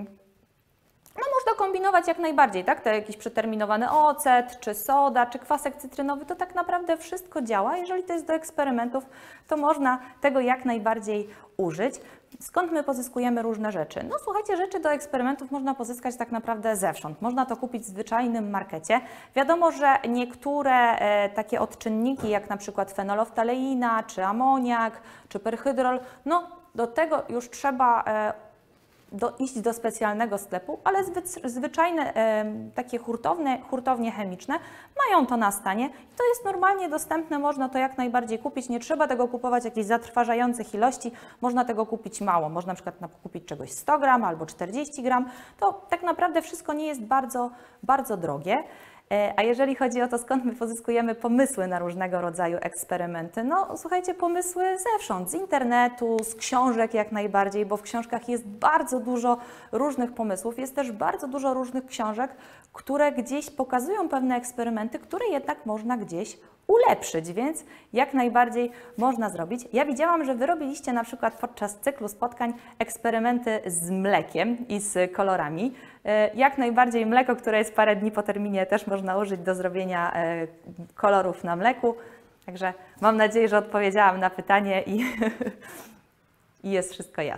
kombinować jak najbardziej, tak? To jakiś przeterminowany ocet, czy soda, czy kwasek cytrynowy, to tak naprawdę wszystko działa. Jeżeli to jest do eksperymentów, to można tego jak najbardziej użyć. Skąd my pozyskujemy różne rzeczy? No słuchajcie, rzeczy do eksperymentów można pozyskać tak naprawdę zewsząd. Można to kupić w zwyczajnym markecie. Wiadomo, że niektóre takie odczynniki, jak na przykład fenoloftaleina, czy amoniak, czy perhydrol, no do tego już trzeba iść do specjalnego sklepu, ale zwyczajne takie hurtownie chemiczne mają to na stanie i to jest normalnie dostępne, można to jak najbardziej kupić, nie trzeba tego kupować w jakichś zatrważających ilości, można tego kupić mało, można na przykład kupić czegoś 100 gram albo 40 gram, to tak naprawdę wszystko nie jest bardzo drogie. A jeżeli chodzi o to, skąd my pozyskujemy pomysły na różnego rodzaju eksperymenty, no słuchajcie, pomysły zewsząd, z internetu, z książek jak najbardziej, bo w książkach jest bardzo dużo różnych pomysłów, jest też bardzo dużo różnych książek, które gdzieś pokazują pewne eksperymenty, które jednak można gdzieś ulepszyć, więc jak najbardziej można zrobić. Ja widziałam, że Wy robiliście na przykład podczas cyklu spotkań eksperymenty z mlekiem i z kolorami. Jak najbardziej mleko, które jest parę dni po terminie, też można użyć do zrobienia kolorów na mleku. Także mam nadzieję, że odpowiedziałam na pytanie i jest wszystko jasne.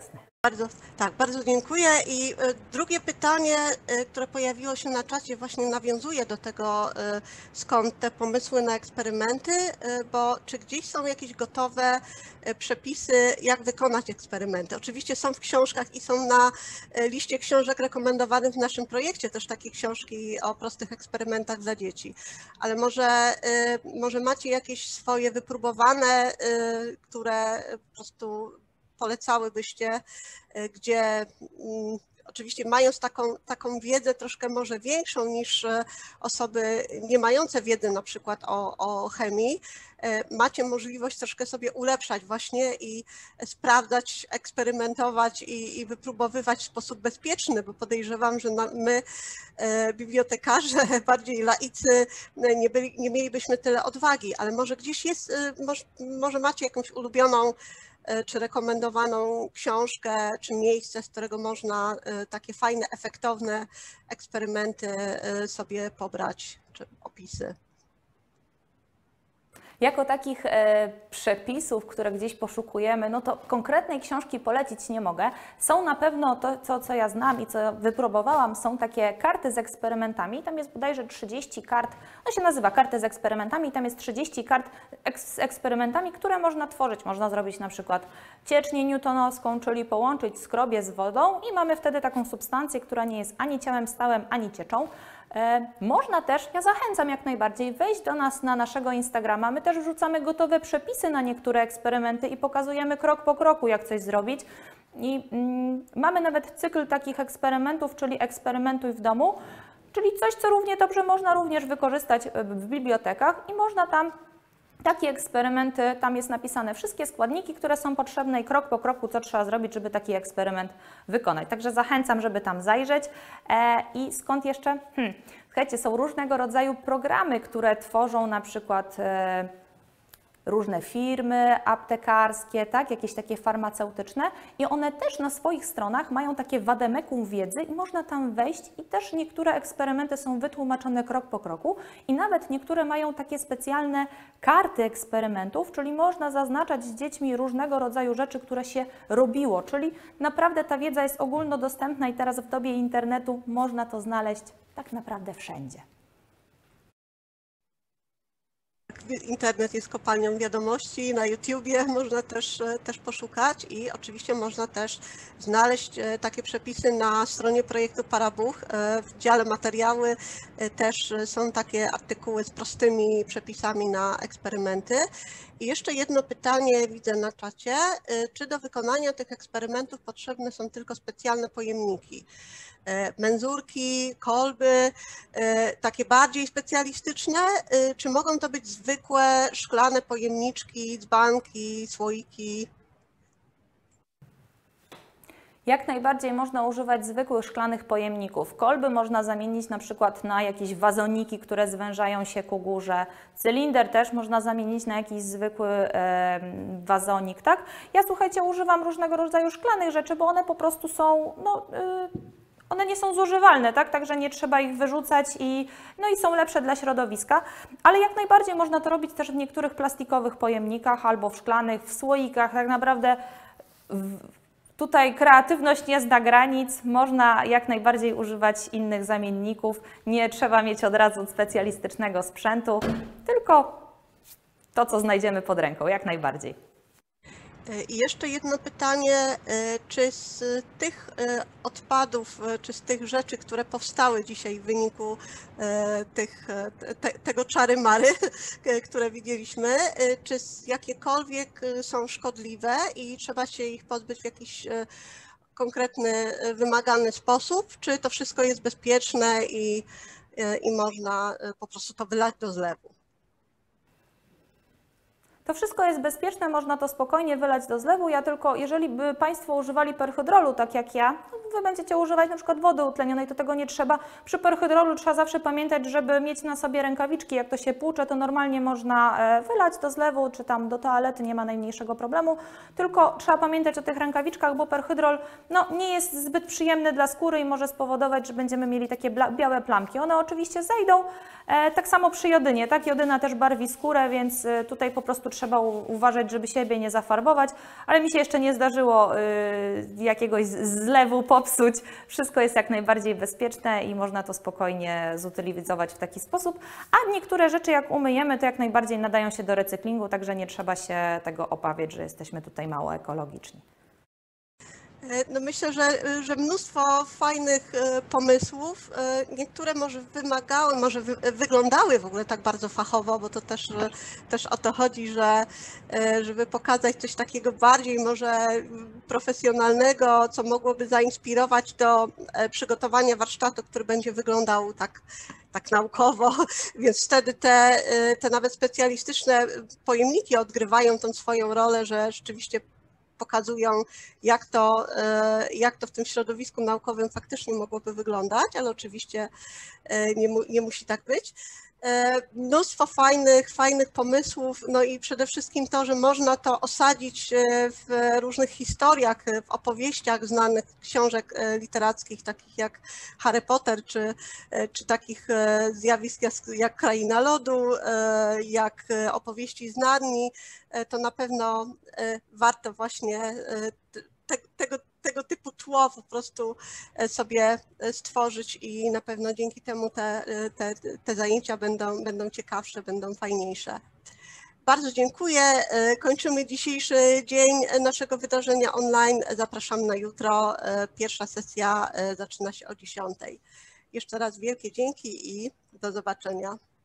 Bardzo dziękuję. I drugie pytanie, które pojawiło się na czacie, właśnie nawiązuje do tego, skąd te pomysły na eksperymenty, bo czy gdzieś są jakieś gotowe przepisy, jak wykonać eksperymenty? Oczywiście są w książkach i są na liście książek rekomendowanych w naszym projekcie, też takie książki o prostych eksperymentach dla dzieci. Ale może macie jakieś swoje wypróbowane, które po prostu polecałybyście, gdzie oczywiście mając taką wiedzę troszkę może większą niż osoby nie mające wiedzy na przykład o chemii, macie możliwość troszkę sobie ulepszać właśnie i sprawdzać, eksperymentować i wypróbowywać w sposób bezpieczny, bo podejrzewam, że my, bibliotekarze, bardziej laicy, nie mielibyśmy tyle odwagi, ale może gdzieś jest, może macie jakąś ulubioną czy rekomendowaną książkę, czy miejsce, z którego można takie fajne, efektowne eksperymenty sobie pobrać, czy opisy. Jako takich przepisów, które gdzieś poszukujemy, no to konkretnej książki polecić nie mogę. Są na pewno to, co ja znam i co wypróbowałam, są takie karty z eksperymentami. Tam jest bodajże 30 kart, no się nazywa karty z eksperymentami, tam jest 30 kart z eksperymentami, które można tworzyć. Można zrobić na przykład ciecznię newtonowską, czyli połączyć skrobię z wodą i mamy wtedy taką substancję, która nie jest ani ciałem stałym, ani cieczą. Można też, ja zachęcam jak najbardziej, wejść do nas na naszego Instagrama. My też wrzucamy gotowe przepisy na niektóre eksperymenty i pokazujemy krok po kroku, jak coś zrobić. I mamy nawet cykl takich eksperymentów, czyli eksperymentuj w domu, czyli coś, co równie dobrze można również wykorzystać w bibliotekach i można tam takie eksperymenty, tam jest napisane wszystkie składniki, które są potrzebne i krok po kroku, co trzeba zrobić, żeby taki eksperyment wykonać. Także zachęcam, żeby tam zajrzeć. I skąd jeszcze? Słuchajcie, są różnego rodzaju programy, które tworzą na przykład różne firmy aptekarskie, tak, jakieś takie farmaceutyczne i one też na swoich stronach mają takie wademekum wiedzy i można tam wejść i też niektóre eksperymenty są wytłumaczone krok po kroku i nawet niektóre mają takie specjalne karty eksperymentów, czyli można zaznaczać z dziećmi różnego rodzaju rzeczy, które się robiło, czyli naprawdę ta wiedza jest ogólnodostępna i teraz w dobie internetu można to znaleźć tak naprawdę wszędzie. Internet jest kopalnią wiadomości, na YouTubie można też poszukać i oczywiście można też znaleźć takie przepisy na stronie projektu Parabuch. W dziale materiały też są takie artykuły z prostymi przepisami na eksperymenty. I jeszcze jedno pytanie widzę na czacie. Czy do wykonania tych eksperymentów potrzebne są tylko specjalne pojemniki? Menzurki, kolby, takie bardziej specjalistyczne, czy mogą to być zwykłe szklane pojemniczki, dzbanki, słoiki? Jak najbardziej można używać zwykłych szklanych pojemników. Kolby można zamienić na przykład na jakieś wazoniki, które zwężają się ku górze. Cylinder też można zamienić na jakiś zwykły wazonik, tak? Ja, słuchajcie, używam różnego rodzaju szklanych rzeczy, bo one po prostu są, one nie są zużywalne, tak? Także nie trzeba ich wyrzucać i są lepsze dla środowiska, ale jak najbardziej można to robić też w niektórych plastikowych pojemnikach albo w szklanych, w słoikach. Tak naprawdę tutaj kreatywność nie zna granic, można jak najbardziej używać innych zamienników, nie trzeba mieć od razu specjalistycznego sprzętu, tylko to, co znajdziemy pod ręką, jak najbardziej. I jeszcze jedno pytanie, czy z tych odpadów, czy z tych rzeczy, które powstały dzisiaj w wyniku tego czary-mary, które widzieliśmy, czy jakiekolwiek są szkodliwe i trzeba się ich pozbyć w jakiś konkretny, wymagany sposób, czy to wszystko jest bezpieczne i można po prostu to wylać do zlewu? To wszystko jest bezpieczne, można to spokojnie wylać do zlewu. Ja tylko, jeżeli by Państwo używali perhydrolu, tak jak ja, Wy będziecie używać na przykład wody utlenionej, to tego nie trzeba. Przy perhydrolu trzeba zawsze pamiętać, żeby mieć na sobie rękawiczki. Jak to się płucze, to normalnie można wylać do zlewu, czy tam do toalety, nie ma najmniejszego problemu. Tylko trzeba pamiętać o tych rękawiczkach, bo perhydrol nie jest zbyt przyjemny dla skóry i może spowodować, że będziemy mieli takie białe plamki. One oczywiście zejdą. Tak samo przy jodynie, tak? Jodyna też barwi skórę, więc tutaj po prostu trzeba uważać, żeby siebie nie zafarbować, ale mi się jeszcze nie zdarzyło jakiegoś zlewu popsuć. Wszystko jest jak najbardziej bezpieczne i można to spokojnie zutylizować w taki sposób, a niektóre rzeczy jak umyjemy, to jak najbardziej nadają się do recyklingu, także nie trzeba się tego obawiać, że jesteśmy tutaj mało ekologiczni. No myślę, że mnóstwo fajnych pomysłów, niektóre może wymagały, może wyglądały w ogóle tak bardzo fachowo, bo to też o to chodzi, żeby pokazać coś takiego bardziej może profesjonalnego, co mogłoby zainspirować do przygotowania warsztatu, który będzie wyglądał tak naukowo, więc wtedy te nawet specjalistyczne pojemniki odgrywają tą swoją rolę, że rzeczywiście pokazują, jak to w tym środowisku naukowym faktycznie mogłoby wyglądać, ale oczywiście nie musi tak być. Mnóstwo fajnych pomysłów, no i przede wszystkim to, że można to osadzić w różnych historiach, w opowieściach znanych książek literackich, takich jak Harry Potter, czy takich zjawisk jak Kraina Lodu, jak opowieści z Narni, to na pewno warto właśnie tego typu tło po prostu sobie stworzyć i na pewno dzięki temu te zajęcia będą ciekawsze, będą fajniejsze. Bardzo dziękuję. Kończymy dzisiejszy dzień naszego wydarzenia online. Zapraszam na jutro. Pierwsza sesja zaczyna się o 10:00. Jeszcze raz wielkie dzięki i do zobaczenia.